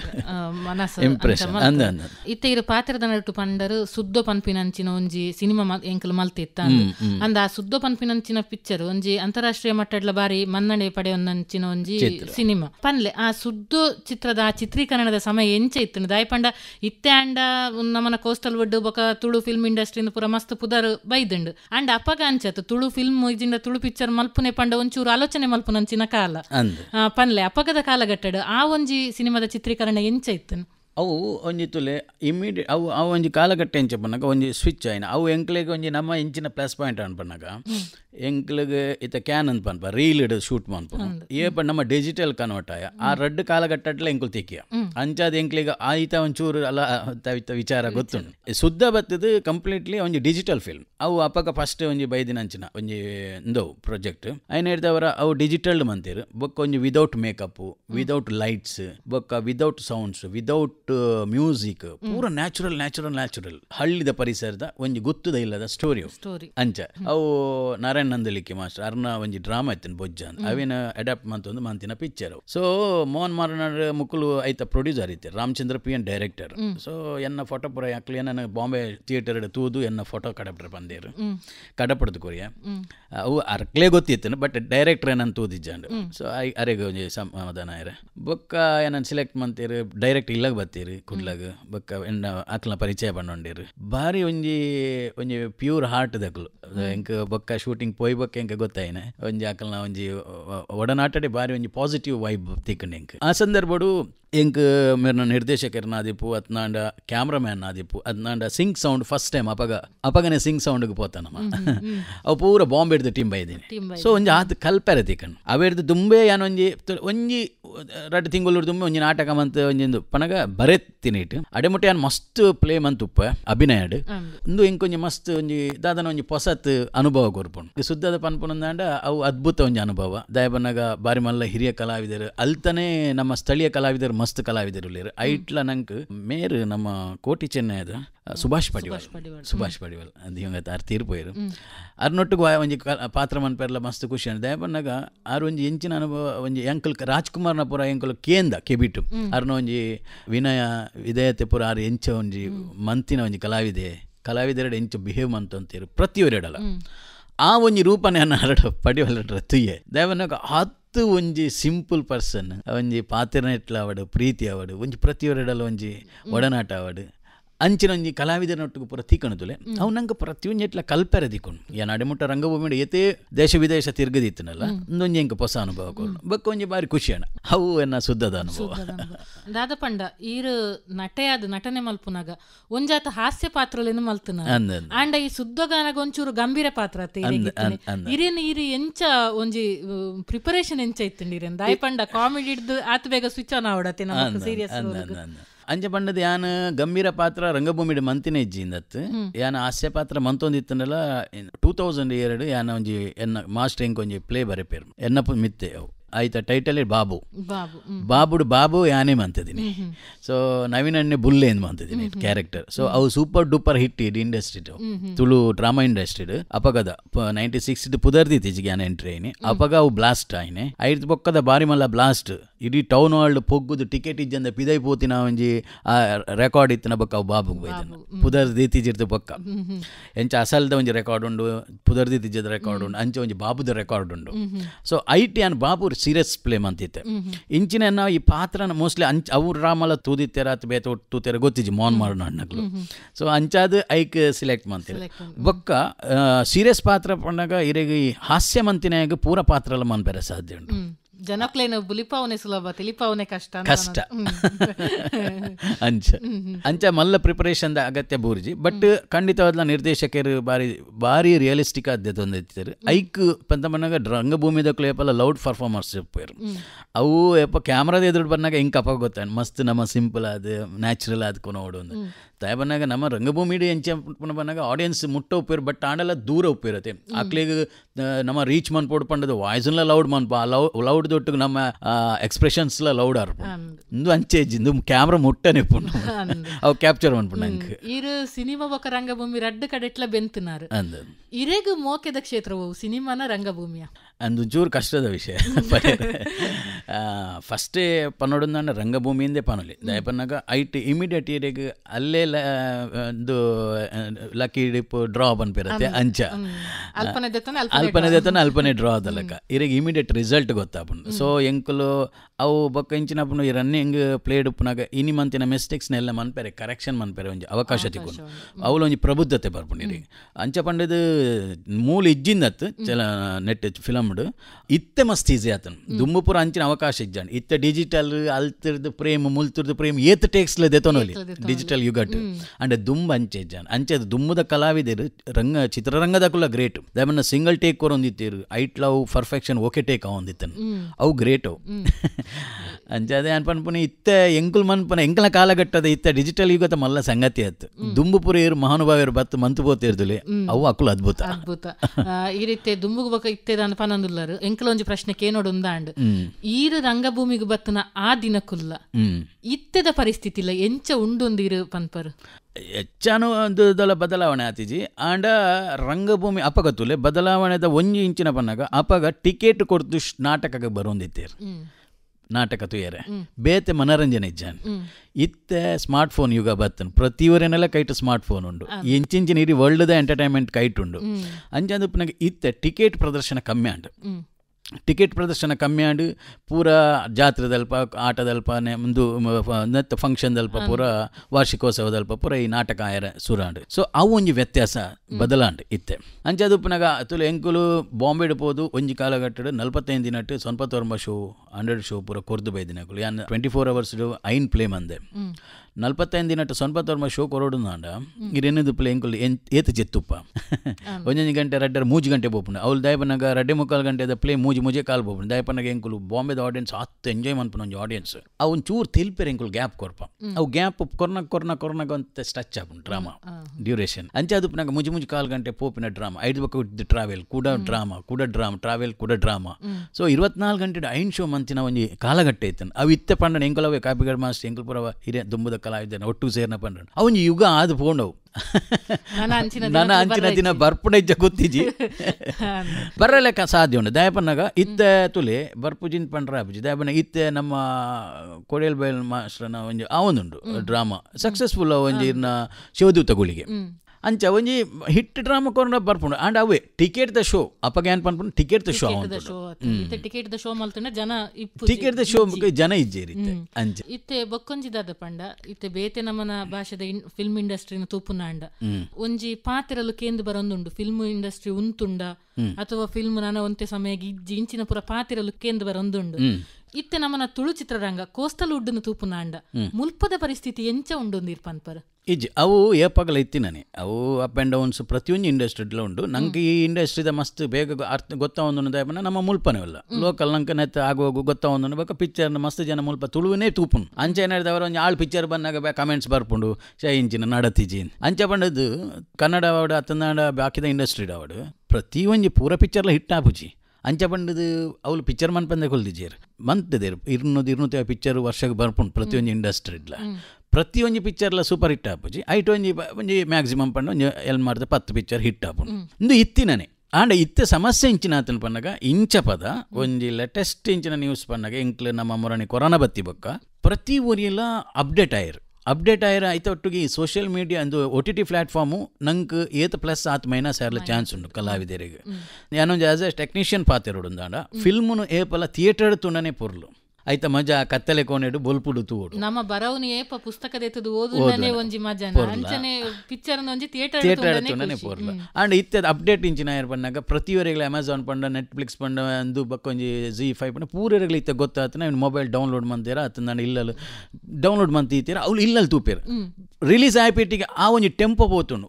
ಇಂಪ್ರೆಷನ್ ಅಂದ ಇತ್ತೆ ಇರು ಪಾತ್ರದ ನಟು ಪಂಡರು ಸುದ್ದೋ ಪನ್ಪಿನಂಚಿನ ಒಂಜಿ ಸಿನಿಮಾ ಎಂಕಲು ಮಲ್ತಿತ್ತ ಅಂದ ಆ ಸುದ್ದೋ ಪನ್ಪಿನಂಚಿನ ಪಿಕ್ಚರ್ ಒಂಜಿ ಅಂತಾರಾಷ್ಟ್ರೀಯ ಮಟ್ಟಡ್ಲ ಬಾರಿ ಮನ್ನಣೆ ಪಡೆಯೊಂದಂಚಿನ ಒಂಜಿ ಸಿನಿಮಾ ಪನ್ಲೆ ಆ ಸುದ್ದೋ ಚಿತ್ರದ ಆ ಚಿತ್ರೀಕರಣದ ಸಮಯ ಎಂಚ ಇತ್ತು ದಾಯಪಂಡ ಇತ್ತೆ ಅಂಡ ನಮ್ಮನ ಕೋಸ್ಟಲ್ ವುಡ್ ಬೊಕ ತುಳು ಫಿಲ್ಮ್ ಇಂಡಸ್ಟ್ರಿಯಿಂದ ಪೂರ ಮಸ್ತ್ ಪುದರ್ ಬೈದುಂಡು ಅಂಡ ಅಪ್ಪಗ ಅಂಚತ್ತು ತುಳು ಫಿಲ್ಮ್ ಇಜಿಂದ ತುಳು ಪಿಕ್ಚರ್ ಮಲ್ಪುನೆ ಪಂಡ ಒಂಚೂರು ಆಲೋಚನೆ ಮಲ್ಪುನಂಚಿನ ಕಾಲ ಪನ್ಲೆ ಅಪಗದ ಕಾಲಘಟ್ಟಡು ಆ ಒಂಜಿ ಸಿನಿಮಾದ ಚಿತ್ರೀಕರಣ ಎಂಚ ಇತ್ತು ಅವು ಒಂಜಿ ತುಲೆ ಇಮಿಡಿಯೇಟ್ ಅವು ಒಂಜಿ ಕಾಲಘಟ್ಟ ಎಂಚ ಪನ್ನಾಗ ಒಂಜಿ ಸ್ವಿಚ್ ಆಯ್ನ ಅವು ಎಂಕ್ಲೆಗೆ ಒಂಜಿ ನಮ್ಮ ಇಂಚಿನ ಪ್ಲಸ್ ಪಾಯಿಂಟ್ ಅನ್ಪನ್ನಾಗ ಎಂಕ್ಲಿಗೆ ಇತ್ತ ಕ್ಯಾನ್ ಅಂತ ಪನ್ಪ ರೀಲ್ ಇಡು ಶೂಟ್ ಮನ್ಪ ಏಪ ನಮ್ಮ ಡಿಜಿಟಲ್ ಕನ್ವರ್ಟ್ ಆಯ ಆ ರಡ್ ಕಾಲಘಟ್ಟಟ್ಲ ಎಂಕುಲ್ ತಿಕ್ಕಿಯ ಅಂಚಾದ ಎಂಕ್ಲಿಗೆ ಆಯ್ತ ಒಂಚೂರು ಅಲ್ಲ ವಿಚಾರ ಗೊತ್ತುಂಡು ಸುದ್ದ ಬತ್ತದು ಕಂಪ್ಲೀಟ್ಲಿ ಒಂಜಿ ಡಿಜಿಟಲ್ ಫಿಲ್ಮ್ ಅವು ಅಪ್ಪಗ ಫಸ್ಟ್ ಒಂಜಿ ಬೈದಿನ ಅಂಚಿನ ಒಂಜಿ ಇಂದವು ಪ್ರಾಜೆಕ್ಟ್ ಐನ್ ಹಿಡ್ದವರ ಅವು ಡಿಜಿಟಲ್ ಮಂತಿರು ಬೊಕ್ಕ ಒಂಜಿ ವಿದೌಟ್ ಮೇಕಪ್ ವಿದೌಟ್ ಲೈಟ್ಸ್ ಬೊಕ್ಕ ವಿದೌಟ್ ಸೌಂಡ್ಸ್ ವಿದೌಟ್ ಮ್ಯೂಸಿಕ್ ಪೂರ ನ್ಯಾಚುರಲ್ ಹಳ್ಳಿದ ಪರಿಸರದ ಒಂಜಿ ಗೊತ್ತುದ ಇಲ್ಲದ ಸ್ಟೋರಿ ಅಂಚ ಅವು ನಾರಾಯಣ ನಂದಲಿಕ್ಕೆ ಮಾಸ್ಟರ್ ಅರ್ನ ಒಂಜಿ ಡ್ರಾಮಾ ಇತ್ತಿನ ಬೊಜ್ಜ ಅವೇನ ಅಡಾಪ್ಟ್ ಮಂತೊಂದು ಮಂತಿನ ಪಿಕ್ಚರ್ ಸೊ ಮೋಹನ್ ಮಾರನಾಡ್ ಮುಕ್ಕುಲು ಐತ ಪ್ರೊಡ್ಯೂಸರ್ ಇತ್ತೆ Ramachandra P N director so ಎನ್ನ ಫೋಟೋ ಪುರ ಯಾಕ್ಲಿ ನನ್ನ ಬಾಂಬೆ ಥಿಯೇಟರ್ ತೂದು ಎನ್ನ ಫೋಟೋ ಕಡಪಡ್ರೆ ಬಂದೇರು ಕಡಪಡ್ದು ಕೊರಿಯ ಅವು ಅರ್ಕ್ಲೇ ಗೊತ್ತಿತ್ತು ಬಟ್ ಡೈರೆಕ್ಟರ್ ಏನಂತ ತೂದಿಜ್ಜಂಡು ಸೊ ಅರೆಗೆ ಒಂಜಿ ಸಮಾಧಾನ ಇರ ಬೊಕ್ಕ ಏನನ್ನು ಸೆಲೆಕ್ಟ್ ಮಂತೀರು ಡೈರೆಕ್ಟ್ ಇಲ್ಲಾಗ ಬತ್ತೀರಿ ಕುಡ್ಲಾಗ ಬೊಕ್ಕ ಎನ್ನ ಆಕ್ಲ ಪರಿಚಯ ಪಂಡೊಂಡೇರು ಬಾರಿ ಒಂಜಿ ಪ್ಯೂರ್ ಹಾರ್ಟ್ ದಕ್ಲು ಎಂಕ ಬೊಕ್ಕ ಶೂಟಿಂಗ್ ಪೋಯ್ ಬೊಕ್ಕ ಎಂಕ ಗೊತ್ತಾಯಿನ ಒಂಜಿ ಆಕಲ್ನ ಒಂಜಿ ಒಡನಾಟಡೆ ಬಾರಿ ಒಂಜಿ ಪಾಸಿಟಿವ್ ವೈಬ್ ತಿಕ್ಕಂಡು ಎಂಕ್ ಆ ಸಂದರ್ಭಡು ಎಂಕ್ ಮೇರ್ನ ನಿರ್ದೇಶಕರನ್ನ ಆದಿಪ್ಪು ಅತ್ನಾಂಡ ಕ್ಯಾಮ್ರಾಮ್ಯಾನ್ ಆದಿಪ್ಪು ಅತ್ನಾಂಡ ಸಿಂಗ್ ಸೌಂಡ್ ಫಸ್ಟ್ ಟೈಮ್ ಅಪಗನೆ ಸಿಂಗ್ ಸೌಂಡ್ಗೆ ಪೋತಾನಮ್ಮ ಅವು ಪೂರ ಬಾಂಬೆ ಹಿಡ್ದು ಟೀಮ್ ಬೈದೀನಿ ಸೊ ಒಂಜಿ ಆತ ಕಲ್ಪೆರೆ ತಿಕ್ಕಂಡು ಅವೇರ್ದು ದುಂಬೆ ಯಾನೊಂಜಿ ಒಂಜಿ 2 ತಿಂಗಳು ದುಂಬೆ ಒಂಜಿ ನಾಟಕ ಮಂತ್ ಒಂಜಿಂದು ಪನಗ ಬರೆತ್ತಿನಿಟ್ಟು ಅಡೆಮುಟ್ಟೆ ಯಾನ್ ಮಸ್ತ್ ಪ್ಲೇ ಮಂತುಪ್ಪ ಅಭಿನಯಡ್ ಇಂದು ಎಂಕೊಂಜಿ ಮಸ್ತ್ ಒಂಜಿ ದಾದನ ಒಂಜಿ ಹೊಸತ್ ಅನುಭವ ಕೊರ್ಪುಂಡು ಸುದ್ದದ ಪನ್ಪುನಂದಾಂಡ ಅವು ಅದ್ಭುತ ಒಂಜಿ ಅನುಭವ ದಯಬನ್ನಾಗ ಬಾರಿ ಮಲ್ಲ ಹಿರಿಯ ಕಲಾವಿದರು ಅಲ್ತನೇ ನಮ್ಮ ಸ್ಥಳೀಯ ಕಲಾವಿದರು ಮಸ್ತ್ ಕಲಾವಿದರು ಇಲ್ಲಿರು ಐಟ್ಲ ನಂಗೆ ಮೇರು ನಮ್ಮ ಕೋಟಿ ಚೆನ್ನೈದ ಸುಭಾಷ್ ಪಡಿವಾಲ್ ಅದು ಇವಂಗ ಆರು ತೀರ್ಪೋಯ್ರು ಅರ್ನೊಟ್ಟಿಗೆ ಒಂಜಿ ಪಾತ್ರ ಮನ್ಪೆರ್ಲ ಮಸ್ತ್ ಖುಷಿ ಅಂಡ್ ದಯಪನ್ನಾಗ ಆರು ಒಂಜಿ ಎಂಚಿನ ಅನುಭವ ಒಂಜಿ ಎಂಕಲ್ ರಾಜ್ಕುಮಾರ್ನ ಪುರ ಎಂಕಲ್ ಕೇಂದ ಕೆಬಿಟ್ಟು ಅರ್ನ ಒಂಜಿ ವಿನಯ ವಿಧೇಯತೆ ಪುರ ಆರು ಎಂಚ ಒಂಜಿ ಮಂತಿನ ಒಂಜಿ ಕಲಾವಿದೆರಡು ಎಂಚ ಬಿಹೇವ್ ಮಂತು ಅಂತೀರು ಪ್ರತಿಯೊರೆಡಲ್ಲ ಆ ಒಂಜಿ ರೂಪನೇ ಅನ್ನ ಪಡಿವಲ್ಲ ತುಯ್ಯೆ ದಯಪನ್ನಾಗ ಒಂಜಿ ಸಿಂಪಲ್ ಪರ್ಸನ್ ಒಂಜಿ ಪಾತ್ರನ ಇಟ್ಲ ಅವಡು ಪ್ರೀತಿ ಅವಡು ಒಂಜಿ ಪ್ರತಿಯೊರೆಡಲ್ಲ ಒಂಜಿ ಒಡನಾಟ ಅವಡು ಅಂಚಿನ ಒಂಜಿ ಕಲಾವಿದರನೊಟ್ಟಿಗೆ ಪೂರ ತೀಕಣದುಲೆ ಅವು ನಂಗೆ ಪ್ರತಿಯೊಂದು ಎಟ್ಲ ಕಲ್ಪೆರೆ ದಿಕ್ಕೊಂಡು ಏನು ಅಡೆಮುಟ್ಟ ರಂಗಭೂಮಿ ಏತೇ ದೇಶ ವಿದೇಶ ತಿರ್ಗದಿತ್ತನಲ್ಲ ಒಂದೊಂಜಿ ಎಂಕ ಹೊಸ ಅನುಭವ ಕೊಡು ಬೊಕ್ಕ ಒಂಜಿ ಬಾರಿ ಖುಷಿ ಅಣ್ಣ ಅವು ಎನ್ನ ಸುದ್ದದ ಅನುಭವ ದಾದ ಪಂಡ ಈರು ನಟೆಯಾದ ನಟನೆ ಮಲ್ಪುನಾಗ ಒಂಜಾತ ಹಾಸ್ಯ ಪಾತ್ರಲೇನು ಮಲ್ತನ ಅಂಡ ಈ ಸುದ್ದಗಾನಾಗ ಒಂಚೂರು ಗಂಭೀರ ಪಾತ್ರ ಇರೇನು ಇರಿ ಎಂಚ ಒಂಜಿ ಪ್ರಿಪರೇಷನ್ ಎಂಚ ಇತ್ತಂಡಿರೇನು ದಾಯಪಂಡ ಕಾಮಿಡಿ ಹಿಡ್ದು ಆತ ಬೇಗ ಸ್ವಿಚ್ ಆನ್ ಆವಡತ್ತೆ ನಮ್ಮ ಸೀರಿಯಸ್ ಅಂಚ ಪಂಡದ ಯಾನ್ ಗಂಭೀರ ಪಾತ್ರ ರಂಗಭೂಮಿ ಮಂತಿನ ಇಜ್ಜಿಂದತ್ ಯಾನ್ ಹಾಸ್ಯ ಪಾತ್ರ ಮಂತೊಂದಿತ್ತನಲ್ಲ 2002 ಯಾನ ಒಂಜಿ ಎನ್ನ ಮಾಸ್ಟರ್ ಒಂಜಿ ಪ್ಲೇ ಬರೆಪೇರು ಎನ್ನಪ್ಪ ಮಿತ್ತೆ ಅವು ಆಯ್ತಾ ಟೈಟಲ್ ಬಾಬು ಬಾಬುಡು ಬಾಬು ಯಾನೇ ಮಂತಿದ್ದೀನಿ ಸೊ ನವೀನಣ್ಣೆ ಬುಲ್ಲೆ ಎಂದು ಮಂತಿದ್ದೀನಿ ಕ್ಯಾರೆಕ್ಟರ್ ಸೊ ಅವು ಸೂಪರ್ ಡೂಪರ್ ಹಿಟ್ ಇಡ್ ಇಂಡಸ್ಟ್ರಿ ತುಳು ಡ್ರಾಮಾ ಇಂಡಸ್ಟ್ರಿ ಅಪಗದ 96 ಪುದರ್ದಿತ್ತೀಚಿಗೆ ಯಾನ ಎಂಟ್ರಿ ಆಯ್ನಿ ಅಪಗ ಅವು ಬ್ಲಾಸ್ಟ್ ಆಯ್ನೆ ಐದು ಪಕ್ಕದ ಬಾರಿ ಮಲ್ಲ ಬ್ಲಾಸ್ಟ್ ಇಡೀ ಟೌನ್ ಹಾಲ್ಡ್ ಪೊಗ್ಗುದು ಟಿಕೆಟ್ ಇಜ್ಜಂದ ಪಿದೈ ಪೋತಿನ ಒಂಜಿ ರೆಕಾರ್ಡ್ ಇತ್ತಿನ ಬಕ್ಕ ಅವು ಬಾಬುಗೆ ಬೈದನು ಪುದರ್ದಿತ್ತಿಜಿರ್ತು ಪಕ್ಕ ಎಂಚ ಅಸಲ್ದ ಒಂಜಿ ರೆಕಾರ್ಡ್ ಉಂಡು ಪುದರ್ದಿತ್ತಿಜದ ರೆಕಾರ್ಡ್ ಉಂಡು ಅಂಚೆ ಒಂಜಿ ಬಾಬುದ ರೆಕಾರ್ಡ್ ಉಂಡು ಸೊ ಐಟಿ ಯಾನ್ ಬಾಬು ಸೀರಿಯಸ್ ಪ್ಲೇ ಮಂತಿತ್ತೆ ಇಂಚಿನ ಈ ಪಾತ್ರನ ಮೋಸ್ಟ್ಲಿ ಅವ್ರ ರಾಮಲ ತೂದಿತ್ತೆರ ಅಥವಾ ಬೇತ ತೂತೆರ ಗೊತ್ತಿಜ್ಜಿ ಮೋನ್ ಮಾರಣ ಅಣ್ಣಗಳು ಸೊ ಅಂಚಾದ ಐಕ್ ಸಿಲೆಕ್ಟ್ ಮಂತಿರ ಬೊಕ್ಕ ಸೀರಿಯಸ್ ಪಾತ್ರ ಪಂಡಾಗ ಇರೆಗೆ ಹಾಸ್ಯ ಮಂತಿನಾಗ ಪೂರ ಪಾತ್ರ ಎಲ್ಲ ಮನ್ಪೆರೆ ಸಾಧ್ಯ ಉಂಟು ಜನಕ್ಲೇನು ಬುಲಿಪಾವನೆ ಸುಲಭ ತಿಳಿಪಾವನೆ ಕಷ್ಟ ಅಂಚ ಮಲ್ಲ ಪ್ರಿಪರೇಷನ್ ಅಗತ್ಯ ಬೂರ್ಜಿ ಬಟ್ ಖಂಡಿತವಾದ ನಿರ್ದೇಶಕರು ಬಾರಿ ರಿಯಲಿಸ್ಟಿಕ್ ಆದ್ಯತೆ ಹೊಂದಿರ್ತಾರೆ ಐಕ್ ಪಂತ ಬಂದಾಗ ರಂಗಭೂಮಿದ ಕ್ಲೇಪಲ್ಲ ಲೌಡ್ ಪರ್ಫಾರ್ಮರ್ಸ್ ಇಪ್ಪರು ಅವು ಯಪ್ಪ ಕ್ಯಾಮ್ರಾದ ಎದುರು ಬಂದಾಗ ಹಿಂಗೆ ಅಪ್ಪ ಗೊತ್ತಾಗ ಮಸ್ತ್ ನಮ್ಮ ಸಿಂಪಲ್ ಅದು ನ್ಯಾಚುರಲ್ ಆದ್ಕೊ ನೋಡೋದು ತಾಯ ಬಂದಾಗ ನಮ್ಮ ರಂಗಭೂಮಿ ಎಂಚ ಬಂದಾಗ ಆಡಿಯನ್ಸ್ ಮುಟ್ಟ ಉಪ್ಪೇರು ಬಟ್ ಆಂಡೆಲ್ಲ ದೂರ ಉಪ್ಪಿರತ್ತೆ ಆಕ್ಲಿಗೆ ನಮ್ಮ ರೀಚ್ ಮನ್ ಪೊಡ್ಪಂಡದು ವಾಯ್ಸ್ನ ಲೌಡ್ ಮನ್ಪ ಲೌಡ್ ದೊಟ್ಟಿಗೆ ನಮ್ಮ ಎಕ್ಸ್ಪ್ರೆಷನ್ಸ್ಲ ಲೌಡ್ ಆರ್ಪು ಇಂದು ಅಂಚೆ ಇಂದು ಕ್ಯಾಮ್ರಾ ಮುಟ್ಟನೆ ಪುಂಡು ಅವು ಕ್ಯಾಪ್ಚರ್ ಮನ್ಪುಂಡು ನಂಗೆ ಇರು ಸಿನಿಮಾ ಬೊಕ್ಕ ರಂಗಭೂಮಿ ರಡ್ಡು ಕಡೆಟ್ಲ ಬೆಂತುನಾರು ಇರೆಗ್ ಮೋಕೆದ ಕ್ಷೇತ್ರವು ಸಿನಿಮಾನ ರಂಗಭೂಮಿಯ ಅಂದು ಚೂರು ಕಷ್ಟದ ವಿಷಯ ಫಸ್ಟೇ ಪನ್ನೋಡಂದ ರಂಗಭೂಮಿಯಿಂದೇ ಪನೊಲಿ ದಯಪನ್ನಾಗ ಐಟ್ ಇಮಿಡಿಯೇಟ್ ಇರೆಗ್ ಅಲ್ಲೇ ಒಂದು ಲಕ್ಕಿ ಡಿಪ್ ಡ್ರಾ ಬಂದ್ಬಿರತ್ತೆ ಅಂಚ ಅಲ್ಪನೆ ಅಲ್ಪನೆ ಡ್ರಾ ಅದಲ್ಲಕ ಇರೆಗ್ ಇಮಿಡಿಯೇಟ್ ರಿಸಲ್ಟ್ ಗೊತ್ತಾಪುಂಡು ಸೊ ಎಂಕುಲು ಅವು ಬೊಕ್ಕ ಇಂಚಿನಪ್ಪನು ಈ ರನ್ನಿಂಗ್ ಪ್ಲೇಡ್ ಉಪ್ಪುನಾಗ ಇನಿ ಮಂತಿನ ಮಿಸ್ಟೇಕ್ಸ್ನೆಲ್ಲ ಮನ್ಪೆರೆ ಕರೆಕ್ಷನ್ ಮನ್ಪೆರೆ ಒಂಜಿ ಅವಕಾಶ ತಿಕ್ಕೊಂಡು ಅವಳು ಒಂಜಿ ಪ್ರಬುದ್ಧತೆ ಬರ್ಪುಂಡು ಇರಿಗೆ ಅಂಚ ಪಂಡದು ಮೂಲ ಇಜ್ಜಿಂದತ್ತು ಚಲ ನೆಟ್ ಫಿಲಮ್ಡು ಇತ್ತೆ ಮಸ್ತ್ ಈಸಿ ಆತನು ದುಂಬುಪುರ ಅಂಚಿನ ಅವಕಾಶ ಇಜ್ಜಾಂಡು ಇತ್ತೆ ಡಿಜಿಟಲ್ ಅಲ್ತಿರ್ದು ಪ್ರೇಮ್ ಮುಲ್ತಿರ್ದು ಪ್ರೇಮ್ ಏತ್ ಟೇಕ್ಸ್ಲ ದೆತೊನೊಲಿ ಡಿಜಿಟಲ್ ಯುಗಟ್ ಅಂಡ್ ದುಂಬ ಅಂಚೆ ಇಜ್ಜಾನು ಅಂಚೆದು ದುಂಬುದ ಕಲಾವಿದರು ಚಿತ್ರರಂಗದಕ್ಕುಲ್ಲ ಗ್ರೇಟ್ ದಯಮನ್ನ ಸಿಂಗಲ್ ಟೇಕ್ ಕೊರೊಂದಿತ್ತೀರು ಐಟ್ ಲವ್ ಪರ್ಫೆಕ್ಷನ್ ಓಕೆ ಟೇಕ್ ಅವಂದಿತ್ತನು ಅವು ಗ್ರೇಟ್ ಅವು ಅಂಚೆ ಅದೇ ಅನ್ಪನ್ಪುನ ಇತ್ತೆ ಎಂಕುಲ್ ಮನ್ಪನ ಎಂಕಲ ಕಾಲಘಟ್ಟದ ಇತ್ತೆ ಡಿಜಿಟಲ್ ಯುಗದ ಮಲ್ಲ ಸಂಗತಿ ಆಯ್ತು ದುಂಬುಪುರ ಇರು ಮಹಾನುಭಾವರು ಬತ್ತು ಮಂತು ಬೋತಿರ್ದುಲೆ ಅವು ಅಕ್ಕುಲು ಅದ್ಭುತ ಈ ರೀತಿ ದುಂಬುಗು ಬೊಕ ಇತ್ತೆ ಅನ್ಪನೊಂದುಲ್ಲರು ಎಂಕಲ ಒಂಜಿ ಪ್ರಶ್ನೆಗೆ ಏನೋಡು ಉಂದಾಂಡ್ ಈರು ರಂಗಭೂಮಿಗೆ ಬತ್ತನ ಆ ದಿನಕ್ಕುಲ್ಲ ಇತ್ತೆದ ಪರಿಸ್ಥಿತಿ ಇಲ್ಲ ಎಂಚ ಉಂಡೊಂದಿರು ಪನ್ಪರು ಹೆಚ್ಚಾನು ಒಂದುದಲ ಬದಲಾವಣೆ ಆತಿಜಿ ಆಂಡ ರಂಗಭೂಮಿ ಅಪಗತ್ತುಲೆ ಬದಲಾವಣೆದ ಒಂಜಿ ಇಂಚಿನ ಪನ್ನಾಗ ಅಪಗ ಟಿಕೆಟ್ ಕೊಡ್ದು ನಾಟಕಕ್ಕೆ ಬರೋಂದಿತ್ತೇರು ನಾಟಕ ತುಯರೆ ಬೇತೆ ಮನರಂಜನೆ ಇಜ್ಜಾನ್ ಇತ್ತೆ ಸ್ಮಾರ್ಟ್ ಫೋನ್ ಯುಗ ಬತ್ತನ್ ಪ್ರತಿಯೊರೆನೆಲ್ಲ ಕೈಟ್ ಸ್ಮಾರ್ಟ್ ಫೋನ್ ಉಂಡು ಇಂಚಿಂಚಿನ ಇಡೀ ವರ್ಲ್ಡ್ ಎಂಟರ್ಟೈನ್ಮೆಂಟ್ ಕೈಟ್ ಉಂಡು ಅಂಚಂದು ಪುನಗ ಇತ್ತೆ ಟಿಕೆಟ್ ಪ್ರದರ್ಶನ ಕಮ್ಮಿ ಆಂಡು ಟಿಕೆಟ್ ಪ್ರದರ್ಶನ ಕಮ್ಮಿ ಆಂಡು ಪೂರ ಜಾತ್ರೆದಲ್ಪ ಆಟದಲ್ಪ ಒಂದು ನೆತ್ತ ಫಂಕ್ಷನ್ದಲ್ಪ ಪೂರ ವಾರ್ಷಿಕೋತ್ಸವದಲ್ಪ ಪೂರ ಈ ನಾಟಕ ಆಯರ ಸುರಾಂಡು ಸೊ ಅವು ಒಂಜಿ ವ್ಯತ್ಯಾಸ ಬದಲಾಂಡು ಇತ್ತೆ ಅಂಚದು ಪುನಗ ತುಲು ಎಂಕುಲು ಬಾಂಬೆಡ್ ಪೋದು ಒಂಜಿ ಕಾಲಘಟ್ಟಡು 45 ದಿನಟ್ಟು 94 ಶೋ 100 ಶೋ ಪೂರ ಕೊರ್ದು ಬೈದಿನಕುಲು ಯಾನ್ 24 hours ಐನ್ ಪ್ಲೇ ಮಂದೆ 45 ದಿನಟ್ಟು 94 ಶೋ ಕೊರೋಡು ನಾಂಡ ಇರೆನ್ನದು ಪ್ಲೇ ಎಂಕುಲು ಏತು ಜೆತ್ತುಪ್ಪ ಒಂಜೊಂಜಿ ಗಂಟೆ ರಡ್ಡರ 3 ಗಂಟೆ ಬೋಪುಂಡು ಅವ್ಲು ದಯಪನಾಗ 2.25 ಗಂಟೆದ ಪ್ಲೇ ಮೂಜಿ ಕಾಲು ಬೋಪುಂಡು ದಯಪನಾಗ ಎಂಕುಲು ಬಾಂಬೆದ ಆಡಿಯನ್ಸ್ ಹತ್ತು ಎಂಜಾಯ್ ಮನ್ಪುನ ಒಂಜಿ ಆಡಿಯನ್ಸ್ ಅವನ್ ಚೂರು ತಿಲ್ಪೆರ್ ಎಂಕುಲು ಗ್ಯಾಪ್ ಕೊರ್ಪ ಅವು ಗ್ಯಾಪ್ ಕೊರ್ನಾಗ ಅಂತ ಸ್ಟಚ್ ಆಪುಂಡು ಡ್ರಾಮಾ ಡ್ಯೂರೇಷನ್ ಅಂಚೆ ಅದು ಪುನಗ ಮುಜಿ ಕಾಲು ಗಂಟೆ ಪೋಪಿನ ಡ್ರಾಮಾ 5 ಬಕ್ಕ ಟ್ರಾವೆಲ್ ಕೂಡ ಡ್ರಾಮಾ ಟ್ರಾವೆಲ್ ಕೂಡ ಡ್ರಾಮಾ ಸೊ 24 ಗಂಟೆ 5 ಶೋ ಮಂತಿನ ಒಂಜಿ ಕಾಲಘಟ್ಟ ಇತ್ತನು ಅವು ಇತ್ತೆ ಪಂಡನ ಎಂಕುಲವೇ ಕಾಪಿಗಡ್ ಮಾಸ್ಟರ್ ಎಂಕುಲ್ ಪುರವ ಹಿರಿಯ ದುಂಬುದ ಕಲಾವಿದನ ಒಟ್ಟು ಸೇರ್ನ ಪಂಡನು ಅವನ್ ಯುಗ ಆದು ಪೋಂಡವು ನನ್ನ ಅಂಚಿನ ದಿನ ಬರ್ಪುಣ ಇಜ್ಜ ಗೊತ್ತಿಜಿ ಬರಲೆಕ್ಕ ಸಾಧ್ಯ ಉಂಡು ದಯಪನ್ನಾಗ ಇತ್ತೆ ತುಲೆ ಬರ್ಪುಜಿನ್ ಪಂಡ್ರ ಅಪ್ಪಿಜಿ ದಯಪನ್ನ ಇತ್ತೆ ನಮ್ಮ ಕೊಡೇಲ್ ಬೈಲ್ ಮಾಸ್ಟರ್ನ ಒಂಜಿ ಅವನುಂಡು ಡ್ರಾಮಾ ಸಕ್ಸಸ್ಫುಲ್ ಒಂಜಿ ಇರ್ನ ಶಿವದೂತ ಗುಳಿಗೆ ಅಂಚ ಒಂಜಿ ಹಿಟ್ ಡ್ರಾಮಾ ಕೊರೊಂಡ ಬರ್ಪುಂಡು ಆಂಡ್ ಅವೇ ಟಿಕೆಟ್ ದ ಶೋ ಅಪ್ಪಗೆ ಏನ್ ಪನ್ಪುಂಡು ಟಿಕೆಟ್ ದ ಶೋ ಟಿಕೆಟ್ ದ ಶೋ ಮಲ್ತುಂಡ ಜನ ಟಿಕೆಟ್ ದ ಶೋ ಜನ ಇಜ್ಜೇರಿತ್ತೆ ಅಂಚೆ ಇತ್ತೆ ಬೊಕ್ಕೊಂಜಿದಾದ ಪಂಡ ಇತ್ತೆ ಬೇತೆ ನಮ್ಮನ ಭಾಷೆದ ಫಿಲ್ಮ್ ಇಂಡಸ್ಟ್ರಿನ ತೂಪುನಾಂಡ ಒಂಜಿ ಪಾತೆರಲು ಕೇಂದ್ರ ಬರೊಂದುಂಡು ಫಿಲ್ಮ್ ಇಂಡಸ್ಟ್ರಿ ಉಂತುಂಡ ಅಥವಾ ಫಿಲ್ಮ್ ನಾನ ಒಂತೆ ಸಮಯ ಇಜ್ಜಿ ಇಂಚಿನ ಪುರ ಪಾತೆರಲು ಕೇಂದ್ರ ಬರೊಂದುಂಡು ಇತ್ತೆ ನಮ್ಮನ ತುಳು ಚಿತ್ರರಂಗ ಕೋಸ್ಟಲ್ ವುಡ್ ತೂಪುನ ಅಂಡ ಮುಲ್ಪದ ಪರಿಸ್ಥಿತಿ ಎಂಚ ಉಂಡೊಂದಿರ್ ಪನ್ಪರ್ ಇಜ್ಜಿ ಅವು ಏಪಾಗಲ ಇತ್ತಿನಾನೆ ಅವು ಅಪ್ ಆ್ಯಂಡ್ ಡೌನ್ಸ್ ಪ್ರತಿಯೊಂದು ಇಂಡಸ್ಟ್ರಿಡ್ಲ ಉಂಡು ನಂಗೆ ಈ ಇಂಡಸ್ಟ್ರಿದ ಮಸ್ತ್ ಬೇಗ ಅರ್ಥ ಗೊತ್ತಾವೊಂದು ದಯಪನ ನಮ್ಮ ಮುಲ್ಪನೇ ಇಲ್ಲ ಲೋಕಲ್ ನಂಗೆ ನೆತ್ತ ಆಗುವಾಗ ಗೊತ್ತಾವೊಂದು ಬೇಕಾ ಪಿಕ್ಚರ್ನ ಮಸ್ತ್ ಜನ ಮುಲ್ಪ ತುಳುವನೇ ತೂಪುನು ಅಂಚೆ ಏನಾಡಿದವರು ಒಂದು ಆಳು ಪಿಕ್ಚರ್ ಬಂದಾಗ ಕಮೆಂಟ್ಸ್ ಬರ್ಪುಂಡು ಇಂಚಿನ ನಡತಿಜಿ ಅಂಚೆ ಬಂಡದ್ದು ಕನ್ನಡ ಅವಾರ್ಡ್ ಅತ್ತನಾಡ ಬಾಕಿದ ಇಂಡಸ್ಟ್ರಿ ಅವಾರ್ಡ್ ಪ್ರತಿಯೊಂದು ಪೂರ ಪಿಕ್ಚರ್ಲ ಹಿಟ್ ಆಪುಜಿ ಅಂಚೆ ಬಂಡದು ಅವಳು ಪಿಕ್ಚರ್ ಮನ್ಪಂದೆ ಕೊಲ್ದಿಜೇರು ಮಂತದೇರು 200 ಪಿಕ್ಚರ್ ವರ್ಷಕ್ಕೆ ಬರ್ಪುಂಡು ಪ್ರತಿಯೊಂದು ಇಂಡಸ್ಟ್ರಿಡ್ಲ ಪ್ರತಿಯೊಂದು ಪಿಕ್ಚರ್ಲ ಸೂಪರ್ ಹಿಟ್ ಆಪುಜಿ ಐಟ್ ಒಂಜಿ ಮ್ಯಾಕ್ಸಿಮಮ್ ಪಂಡ ಒಂಜಿ ಎಲ್ ಮಾಡಿದ 10 ಪಿಕ್ಚರ್ ಹಿಟ್ ಆಪುಂಡು ಇಂದು ಇತ್ತಿನೇ ಆಂಡ ಇತ್ತೆ ಸಮಸ್ಯೆ ಇಂಚಿನ ಆತನ ಪನ್ನಗ ಇಂಚ ಪದ ಒಂಜಿ ಲೇಟೆಸ್ಟ್ ಇಂಚಿನ ನ್ಯೂಸ್ ಪನ್ನಗ ಇಂಕ್ಲು ನಮ್ಮ ಮೊರಣಿ ಕೊರೋನಾ ಬತ್ತಿ ಬೊಕ್ಕ ಪ್ರತಿ ಊರಿಲ ಅಪ್ಡೇಟ್ ಆಯ್ರ ಐತ ಒಟ್ಟಿಗೆ ಸೋಷಿಯಲ್ ಮೀಡಿಯಾ ಅಂದು OTT ಪ್ಲಾಟ್ಫಾರ್ಮು ನಂಗೆ ಏತ ಪ್ಲಸ್ ಆತ್ಮೈನ ಸೇರ್ಲ ಚಾನ್ಸ್ ಉಂಡು ಕಲಾವಿದರಿಗೆ ಯಾನೊಂದು ಆಸ್ ಎ ಟೆಕ್ನಿಷಿಯನ್ ಪಾತಿರೋಡು ಅಂದಾಂಡ ಫಿಲ್ಮ್ನು ಏಪಲ ಥಿಯೇಟರ್ ತುಣನೆ ಪೊರ್ಲು ಐತ ಮಜಾ ಕತ್ತಲೆ ಕೋನೆಡು ಬೊಲ್ಪುಡು ತೂಡು ನಮ್ಮ ಬರವನಿ ಏಪ ಪುಸ್ತಕದ ಎತ್ತದು ಓದುನೆ ಒಂಜಿ ಮಜಾನ ಅಂಚನೆ ಪಿಕ್ಚರ್ ಒಂಜಿ ಥಿಯೇಟರ್ ತುಣನೆ ಪೊರ್ಲು ಅಂಡ್ ಇತ್ತೆದ ಅಪ್ಡೇಟ್ ಇಂಚಿನ ಏರ್ ಪನ್ನಗ ಪ್ರತಿಯೊರೆಗಳ ಅಮೆಜಾನ್ ಪಂಡ ನೆಟ್ಫ್ಲಿಕ್ಸ್ ಪಂಡ ಅಂದು ಬಕ್ಕೊಂಜಿ ZEE5 ಪಂಡ ಪೂರೆಗಳ ಇತ್ತ ಗೊತ್ತಾತನ ಮೊಬೈಲ್ ಡೌನ್ಲೋಡ್ ಮಂತೀರ ಅತ್ತ ಇಲ್ಲಲು ಡೌನ್ಲೋಡ್ ಮಂತೀತೀರ ಅವ್ಳು ಇಲ್ಲಲ್ಲಿ ತೂಪೇರು ರಿಲೀಸ್ ಆಯ್ಪಿಟ್ಟಿಗೆ ಆ ಒಂಜಿ ಟೆಂಪೋ ಪೋತುಂಡು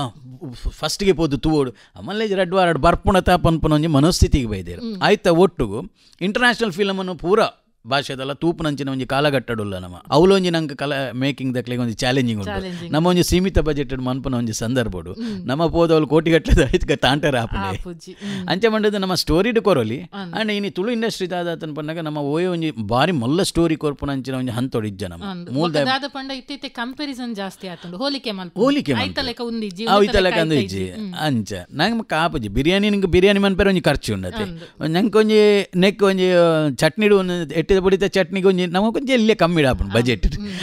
ಫಸ್ಟ್ಗೆ ಪೋದು ತೂವೋಡು ಆಮೇಲೆ ರೆಡ್ ವಾರಡ್ ಬರ್ಪುಣತ ಪನ್ಪನ ಒಂಜಿ ಮನೋಸ್ಥಿತಿಗೆ ಬೈದೇರು ಆಯ್ತಾ ಒಟ್ಟುಗು ಇಂಟರ್ನ್ಯಾಷನಲ್ ಫಿಲಮನ್ನು ಪೂರ ಭಾಷೆದಲ್ಲ ತೂಪುನಂಚಿನ ಒಂಜಿ ಕಾಲಘಟ್ಟಡುಲ್ಲ ನಮ್ಮ ಅವಳೊಂಜಿ ನಂಗೆ ಕಲಾ ಮೇಕಿಂಗ್ ದಕ್ಲಿಗೆ ಒಂದು ಚಾಲೆಂಜಿಂಗ್ ಉಂಟು ನಮ್ಮ ಒಂಜಿ ಸೀಮಿತ ಬಜೆಟ್ ಮನ್ಪನ ಒಂಜಿ ಸಂದರ್ಭಡು ನಮ್ಮ ಪೋದವಳು ಕೋಟಿಗಟ್ಟಲೆ ಐತ್ಗ ತಾಂಟರ ಹಾಪುಂಡೆ ಅಂಚೆ ಮಂಡದ ನಮ್ಮ ಸ್ಟೋರಿಡ್ ಕೊರಲಿ ಅಂಡ್ ಇನಿ ತುಳು ಇಂಡಸ್ಟ್ರಿ ದಾದತನ ಪನ್ನಗ ನಮ್ಮ ಓಯೋ ಒಂಜಿ ಬಾರಿ ಮೊಲ್ಲ ಸ್ಟೋರಿ ಕೊರ್ಪುನಂಚಿನ ಒಂಜಿ ಹಂತೋಡು ಇಜ್ಜ ನಮ್ಮ ಮೂಲದ ಪಂಡ ಇತ್ತೆ ಕಂಪ್ಯಾರಿಸನ್ ಜಾಸ್ತಿ ಆತುಂಡು ಹೋಲಿಕೆ ಐತಲೆಕ ಉಂದಿ ಐತಲೆಕ ಅಂದು ಇಜ್ಜಿ ಅಂಚ ನಂಗೆ ಕಾಪುಜಿ ಬಿರಿಯಾನಿ ಮನ್ಪೇರ ಒಂಜಿ ಖರ್ಚು ಉಂಡತೆ ನಂಗೆ ಒಂಜಿ ನೆಕ್ ಒಂಜಿ ಚಟ್ನಿಡು ಒಂದು ಬುಡಿತ ಚಟ್ನಿಗೆ ಒಂಜಿ ನಮಗೊಂಜಿ ಎಲ್ಲೇ ಕಮ್ಮಿ ಆಪುಂಡು ಬಜೆಟ್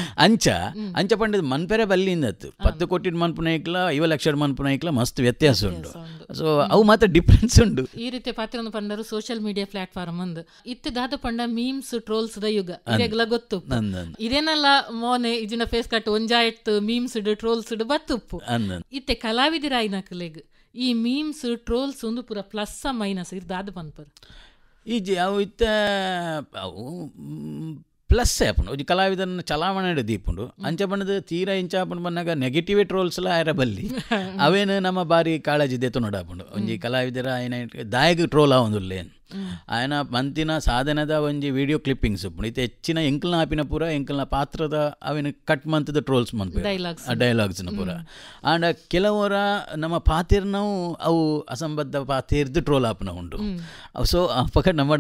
ಅಂಚ ಪಂಡದ ಮನ್ಪೆರೆ ಬಲ್ಲಿಂದ 10 ಕೋಟಿ ಮನ್ಪುನ ಇಕ್ಲ 5 ಲಕ್ಷ ಮನ್ಪುನ ಇಕ್ಲ ಮಸ್ತ್ ವ್ಯತ್ಯಾಸ ಉಂಡು ಸೊ ಅವು ಮಾತ್ರ ಡಿಫ್ರೆನ್ಸ್ ಉಂಡು ಈ ರೀತಿ ಪಾತ್ರ ಪಂಡರು ಸೋಷಿಯಲ್ ಮೀಡಿಯಾ ಪ್ಲಾಟ್ಫಾರ್ಮ್ ಅಂದ್ ಇತ್ತೆ ದಾದ ಪಂಡ ಮೀಮ್ಸ್ ಟ್ರೋಲ್ಸ್ ದ ಯುಗ ಇರೆಗ್ಲ ಗೊತ್ತು ಇದೇನಲ್ಲ ಮೋನೆ ಇಜಿನ ಫೇಸ್ ಕಟ್ ಒಂಜಾಯತ್ ಮೀಮ್ಸ್ ಟ್ರೋಲ್ಸ್ ಬತ್ತುಪ್ಪು ಇತ್ತೆ ಕಲಾವಿದರ ಐನಕ್ಲೆಗ್ ಈ ಮೀಮ್ಸ್ ಟ್ರೋಲ್ಸ್ ಒಂದು ಪೂರ ಪ್ಲಸ್ ಮೈನಸ್ ಇರ್ದಾದ ಪನ್ಪರ್ ಈಜಿ ಅವು ಇತ್ತ ಅವು ಪ್ಲಸ್ ಆಪುಂಡು ಒಂಜಿ ಕಲಾವಿದನ ಚಲಾವಣೆ ದೀಪುಂಡು ಅಂಚೆ ಬಣ್ಣದ ತೀರಾ ಇಂಚ ಆಪುಂಡು ಬಂದಾಗ ನೆಗೆಟಿವ್ ಟ್ರೋಲ್ಸ್ಲ ಆಯ್ರ ಬಲ್ಲಿ ಅವೇನು ನಮ್ಮ ಬಾರಿ ಕಾಳಜಿ ದೇತು ನೋಡಾಪುಂಡು ಒಂಜಿ ಕಲಾವಿದರ ಆಯ್ನ ದಾಯಗ ಟ್ರೋಲ್ ಆವೊಂದುಲ್ಲೇನು ఆయన ಮಂತಿನ ಸಾಧನದ ಒಂಜಿ ವಿಡಿಯೋ ಕ್ಲಿಪ್ಪಿಂಗ್ಸ್ ಉಪ್ಪುಂಡು ಇತ್ತೆ ಹೆಚ್ಚಿನ ಎಂಕಲ್ನ ಆಪಿನ ಪೂರ ಎಂಕಲ್ನ ಪಾತ್ರದ ಅವಿನ ಕಟ್ ಮಂತದ ಟ್ರೋಲ್ಸ್ ಮನ್ಪೆ ಡೈಲಾಗ್ಸ್ನ ಪೂರ ಆಂಡ ಕೆಲವರ ನಮ್ಮ ಪಾತಿರ್ನವು ಅವು ಅಸಂಬದ್ಧ ಪಾತಿರ್ದು ಟ್ರೋಲ್ ಆಪುನ ಉಂಡು ಸೊ ಅಪ್ಪಗ ನಮ್ಮಡ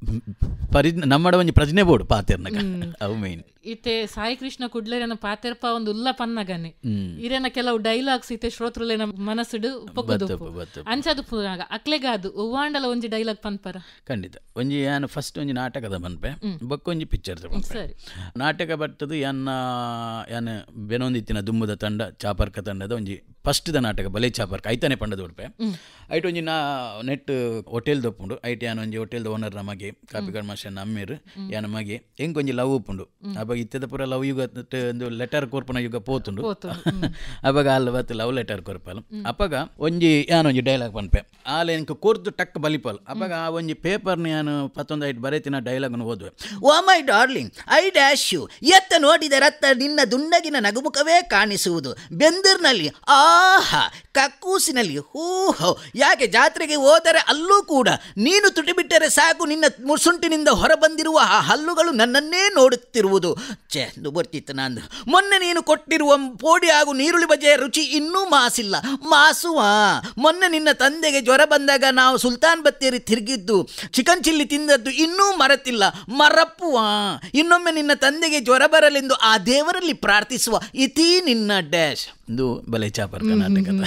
ಒಂಜಿ ಪ್ರಜ್ಞೆ ಬೋಡು ಪಾತಿರ್ನಗ ಅವು ಮೇನ್ ಇತ್ತೆ ಸಾಯಿ ಕೃಷ್ಣ ಕುಡ್ಲೇರನ ಪಾತೆರ್ಪ ಒಂದು ಉಲ್ಲ ಪನ್ನಗನೆ ಇರೇನ ಕೆಲವು ಡೈಲಾಗ್ಸ್ ಇತ್ತೆ ಶ್ರೋತೃಲೇನ ಮನಸ್ಸುಡು ಪೊಕ್ಕದು ಅಂಚದು ಪುರಾಗ ಅಕ್ಲೆಗಾದು ಒವ್ವಾಂಡಲ ಒಂಜಿ ಡೈಲಾಗ್ ಪನ್ಪರ ಖಂಡಿತ ಒಂಜಿ ಯಾನು ಫಸ್ಟ್ ಒಂಜಿ ನಾಟಕದ ಮನ್ಪೆ ಬಕ್ಕೊಂಜಿ ಪಿಕ್ಚರ್ ನಾಟಕ ಬರ್ತದು ಯಾನ ಬೆನೊಂದಿತ್ತಿನ ದುಮ್ಮದ ತಂಡ ಚಾಪರ್ಕ ತಂಡದ ಒಂಜಿ ಫಸ್ಟ್ ದ ನಾಟಕ ಬಲೆ ಚಾಪರ್ಕ ಐತಾನೆ ಪಂಡದ ಉಡ್ಪೆ ಐಟ್ ಒಂಜಿ ನೆಟ್ ಹೋಟೆಲ್ ದೊಪ್ಪುಂಡು ಐಟ್ ಯಾನ ಒಂಜಿ ಹೋಟೆಲ್ದ ಓನರ್ ನಮಗೆ ಕಾಪಿಕಾಡ್ ಮಾಸ್ಟರ್ ಅಮ್ಮೇರು ಯಾನ ಮಗೆ ಎಂಕೊಂಜಿ ಲವ್ ಉಪ್ಪುಂಡು ಅವಾಗ ಇತ್ತದ ಪೂರ ಲವ್ ಯುಗ ಒಂದು ಲೆಟರ್ ಕೊರ್ಪನ ಯುಗ ಪೋತುಂಡು ಅವಾಗ ಅಲ್ಲ ಬತ್ತು ಲವ್ ಲೆಟರ್ ಕೊರ್ಪಲ್ ಅಪ್ಪಗ ಒಂಜಿ ಯಾನೊಂಜಿ ಡೈಲಾಗ್ ಪನ್ಪೆ ಆಲೆ ಎಂಕ್ ಕೊರ್ದು ಟಕ್ ಬಲಿಪಲ್ ಅವಾಗ ಆ ಒಂಜಿ ಪೇಪರ್ನ ಯಾನು 11 ಐಟ್ ಬರೆತಿನ ಡೈಲಾಗ್ನ ಓದುವೆ. Oh my darling, I dash you, ಎತ್ತ ನೋಡಿದ ರತ್ತ ನಿನ್ನ ದುಂಡಗಿನ ನಗುಮುಖವೇ ಕಾಣಿಸುವುದು. ಬೆಂದಿರ್ನಲ್ಲಿ ಆಹಾ, ಕಕ್ಕೂಸಿನಲ್ಲಿ ಹೂಹೋ, ಯಾಕೆ ಜಾತ್ರೆಗೆ ಹೋದರೆ ಅಲ್ಲೂ ಕೂಡ ನೀನು ತುಟಿಬಿಟ್ಟರೆ ಸಾಕು, ನಿನ್ನ ಮುಸುಂಟಿನಿಂದ ಹೊರಬಂದಿರುವ ಆ ಹಲ್ಲುಗಳು ನನ್ನನ್ನೇ ನೋಡುತ್ತಿರುವುದು. ಚೆಂದು ಬರ್ತಿತ್ತು ನಂದು. ಮೊನ್ನೆ ನೀನು ಕೊಟ್ಟಿರುವ ಪೋಡಿ ಹಾಗೂ ನೀರುಳ್ಳಿ ಬಜೆಯ ರುಚಿ ಇನ್ನೂ ಮಾಸಿಲ್ಲ. ಮಾಸುವ, ಮೊನ್ನೆ ನಿನ್ನ ತಂದೆಗೆ ಜ್ವರ ಬಂದಾಗ ನಾವು ಸುಲ್ತಾನ್ ಬತ್ತೇರಿ ತಿರುಗಿದ್ದು, ಚಿಕನ್ ಚಿಲ್ಲಿ ತಿಂದದ್ದು ಇನ್ನೂ ಮರೆತಿಲ್ಲ. ಮರಪ್ಪುವ, ಇನ್ನೊಮ್ಮೆ ನಿನ್ನ ತಂದೆಗೆ ಜ್ವರ ಬರಲೆಂದು ಆ ದೇವರಲ್ಲಿ ಪ್ರಾರ್ಥಿಸುವ. ಇತಿ ನಿನ್ನ ಡ್ಯಾಶ್. ಇದು ಬಲೆ ಚಾಪರ್ ಕರ್ನಾಟಕದ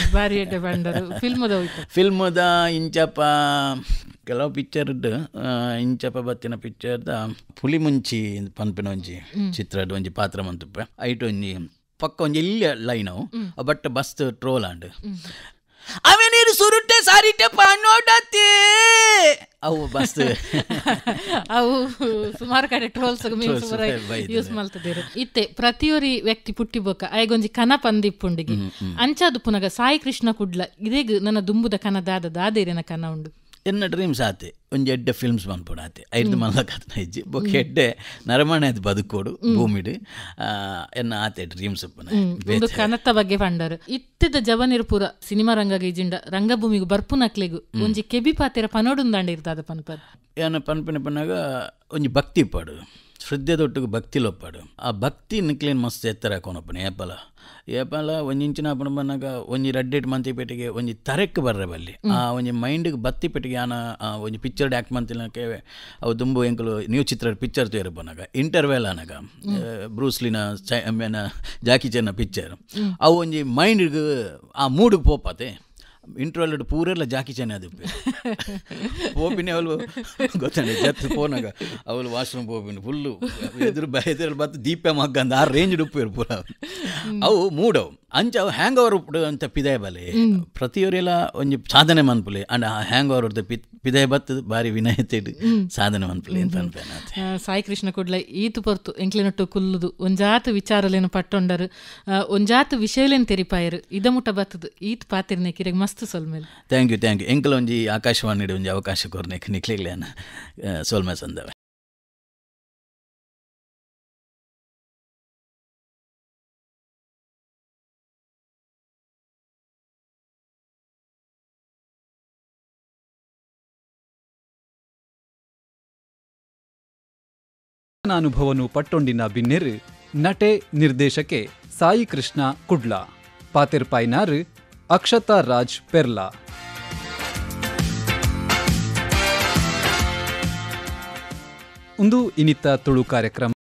ಫಿಲ್ಮದ ಇಂಚಪ್ಪ ಕೆಲವು ಪಿಕ್ಚರ್ಡ್ ಇಂಚಪ್ಪ ಬತ್ತಿನ ಪಿಕ್ಚರ್ದ ಪುಲಿ ಮುಂಚಿ ಪನ್ಪಿನ ಒಂಜಿ ಚಿತ್ರಡ್ ಒಂಜಿ ಪಾತ್ರ ಮಂತುಪ್ಪೆ ಐಟ್ ಒಂಜಿ ಪಕ್ಕ ಒಂಜಿ ಇಲ್ಲಿ ಲೈನವು ಬಟ್ ಬಸ್ ಟ್ರೋಲ್ ಆಂಡ್ ಅವೇ ನೀರು ಸುರುಟ್ಟೆ ಸಾರಿಟ್ಟೆ ನೋಡತ್ತೆ ಅವು ಬಸ್ ಅವು ಸುಮಾರು ಕಡೆ ಟ್ರೋಲ್ಸ್ ಯೂಸ್ ಮಾಡ್ತಿದ್ದೀರು. ಇತ್ತೆ ಪ್ರತಿಯೊರಿ ವ್ಯಕ್ತಿ ಪುಟ್ಟಿ ಬೊಕ್ಕ ಐಗೊಂಜಿ ಕನ ಪಂದಿಪ್ಪುಂಡಿಗೆ ಅಂಚಾದು ಪುನಗ ಸಾಯಿ ಕೃಷ್ಣ ಕುಡ್ಲ ಇದೇಗ ನನ್ನ ದುಂಬುದ ಕನ ದಾದ ದಾದೇರಿನ ಕನ ಉಂಡು ಎನ್ನ ಡ್ರೀಮ್ಸ್ ಆತೆ ಒಂಜಿ ಎಡ್ಡೆ ಫಿಲ್ಮ್ಸ್ ಮನ್ಪುಡ ಆತೆ ಐದು ಮಲ್ಲ ಕಥನ ಇಜ್ಜಿ ಬೊಕ್ಕ ಎಡ್ಡೆ ನರಮಣೆ ಅದು ಬದುಕೋಡು ಭೂಮಿಡು ಎನ್ನ ಆತೆ ಡ್ರೀಮ್ಸ್ ಒಂದು ಕನತ್ತ ಬಗ್ಗೆ ಪಂಡರು ಇತ್ತದ ಜವನಿರ್ ಪೂರ ಸಿನಿಮಾ ರಂಗಗೆ ಇಜಿಂಡ ರಂಗಭೂಮಿಗೂ ಬರ್ಪು ನಕ್ಲೆಗು ಒಂಜಿ ಕೆಬಿ ಪಾತೆರ ಪನೋಡುಂದಾಂಡ ಇರ್ತದ ಪನ್ಪದ್ ಏನ ಪನ್ಪಿನ ಪನ್ನಾಗ ಒಂಜಿ ಭಕ್ತಿ ಪಾಡು ಶ್ರದ್ಧೆದೊಟ್ಟಿಗೆ ಭಕ್ತಿಲೊಪ್ಪಾಡು ಆ ಭಕ್ತಿ ನಿಕ್ಲೇನು ಮಸ್ತ್ ಎತ್ತರ ಹಾಕೋನಪ್ಪನ ಏಪಲ ಒಂಜಿಂಚಿನ ಪಣ ಬಂದಾಗ ಒಂಜಿ ರಡ್ಡೆಟ್ ಮಂತಿ ಪೆಟ್ಟಿಗೆ ಒಂಜಿ ತರೆಕ್ ಬರ್ರೆ ಬಲ್ಲಿ ಆ ಒಂಜಿ ಮೈಂಡ್ಗೆ ಬತ್ತಿ ಪೆಟ್ಟಿಗೆ ಆನ ಒಂಜಿ ಪಿಕ್ಚರ್ ಆ್ಯಕ್ಟ್ ಮಂತಿನಕ್ಕೆ ಅವು ದುಂಬು ಎಂಕಲು ನ್ಯೂ ಚಿತ್ರ ಪಿಕ್ಚರ್ ತೇರು ಬನ್ನಾಗ ಇಂಟರ್ವೆಲ್ ಅನಾಗ ಬ್ರೂಸ್ಲಿನ ಜಾಕಿ ಚನ್ನ ಪಿಕ್ಚರ್ ಅವು ಒಂಜಿ ಮೈಂಡ್ಗೆ ಆ ಮೂಡಿಗೆ ಪೋಪಾತೆ ಇಂಟ್ರೋಲ್ ಪೂರೆಲ್ಲ ಜಾಕಿ ಚೆನ್ನ ಅದು ಪೋಪಿನಿ ಅವಳು ಗೊತ್ತಾನೆ ಜತ್ ಪೋನಾಗ ಅವಳು ವಾಶ್ರೂಮ್ ಪೋಪಿನಿ ಫುಲ್ಲು ಎದುರಲ್ಲಿ ಬತ್ತು ದೀಪ ಮಗ್ಗ ಅಂದ ಆ ರೇಂಜ್ ಉಪ್ಪಿರು ಪೂರ ಅವು ಮೂಡವು ಅಂಚ ಅವು ಹ್ಯಾಂಗ್ ಓವರ್ ಅಂತ ಪಿದಾಯ ಬಲೆ ಪ್ರತಿಯೊರೆಲ್ಲ ಒಂಜಿ ಸಾಧನೆ ಮನ್ಪುಲೆ ಅಂಡ್ ಆ ಹ್ಯಾಂಗ್ ಓವರ್ ಪಿದಾಯ ಬತ್ತು ಬಾರಿ ವಿನಯತೆಡು ಸಾಧನೆ ಮನ್ಪುಲೆ ಅಂತ ಅನ್ಪೇನ ಸಾಯಿ ಕೃಷ್ಣ ಕುಡ್ಲ ಈತು ಪೊರ್ತು ಎಂಕ್ಲೆನೊಟ್ಟು ಕುಲ್ಲುದು ಒಂಜಾತು ವಿಚಾರಲೇನು ಪಟ್ಟೊಂಡರು ಒಂಜಾತು ವಿಷಯಲೇನು ತೆರಿಪಾಯರು ಇದ ಮುಟ್ಟ ಬತ್ತದು ಈತ್ ಪಾತಿರ್ನೆ ಕಿರೆಗ್ ಮಸ್ತ್ ಸೊಲ್ಮೇಲೆ ಥ್ಯಾಂಕ್ ಯು ಎಂಕಲ ಒಂಜಿ ಆಕಾಶವಾಣಿಡು ಒಂಜಿ ಅವಕಾಶ ಕೊರ್ನೆಕ್ ನಿಕ್ಲಿಗ್ಲೇನ ಸೋಲ್ಮೆ ಸಂದವೆ. ಅನುಭವನು ಪಟ್ಟೊಂಡಿನ ಬಿನ್ನೆರು ನಟೆ ನಿರ್ದೇಶಕೆ ಸಾಯಿ ಕೃಷ್ಣ ಕುಡ್ಲ ಪಾತೆರ್ಪಾಯ್ನಾರು ಅಕ್ಷತಾ ರಾಜ್ ಪೆರ್ಲಾ. ಇಂದು ಇನಿತ್ತ ತುಳು ಕಾರ್ಯಕ್ರಮ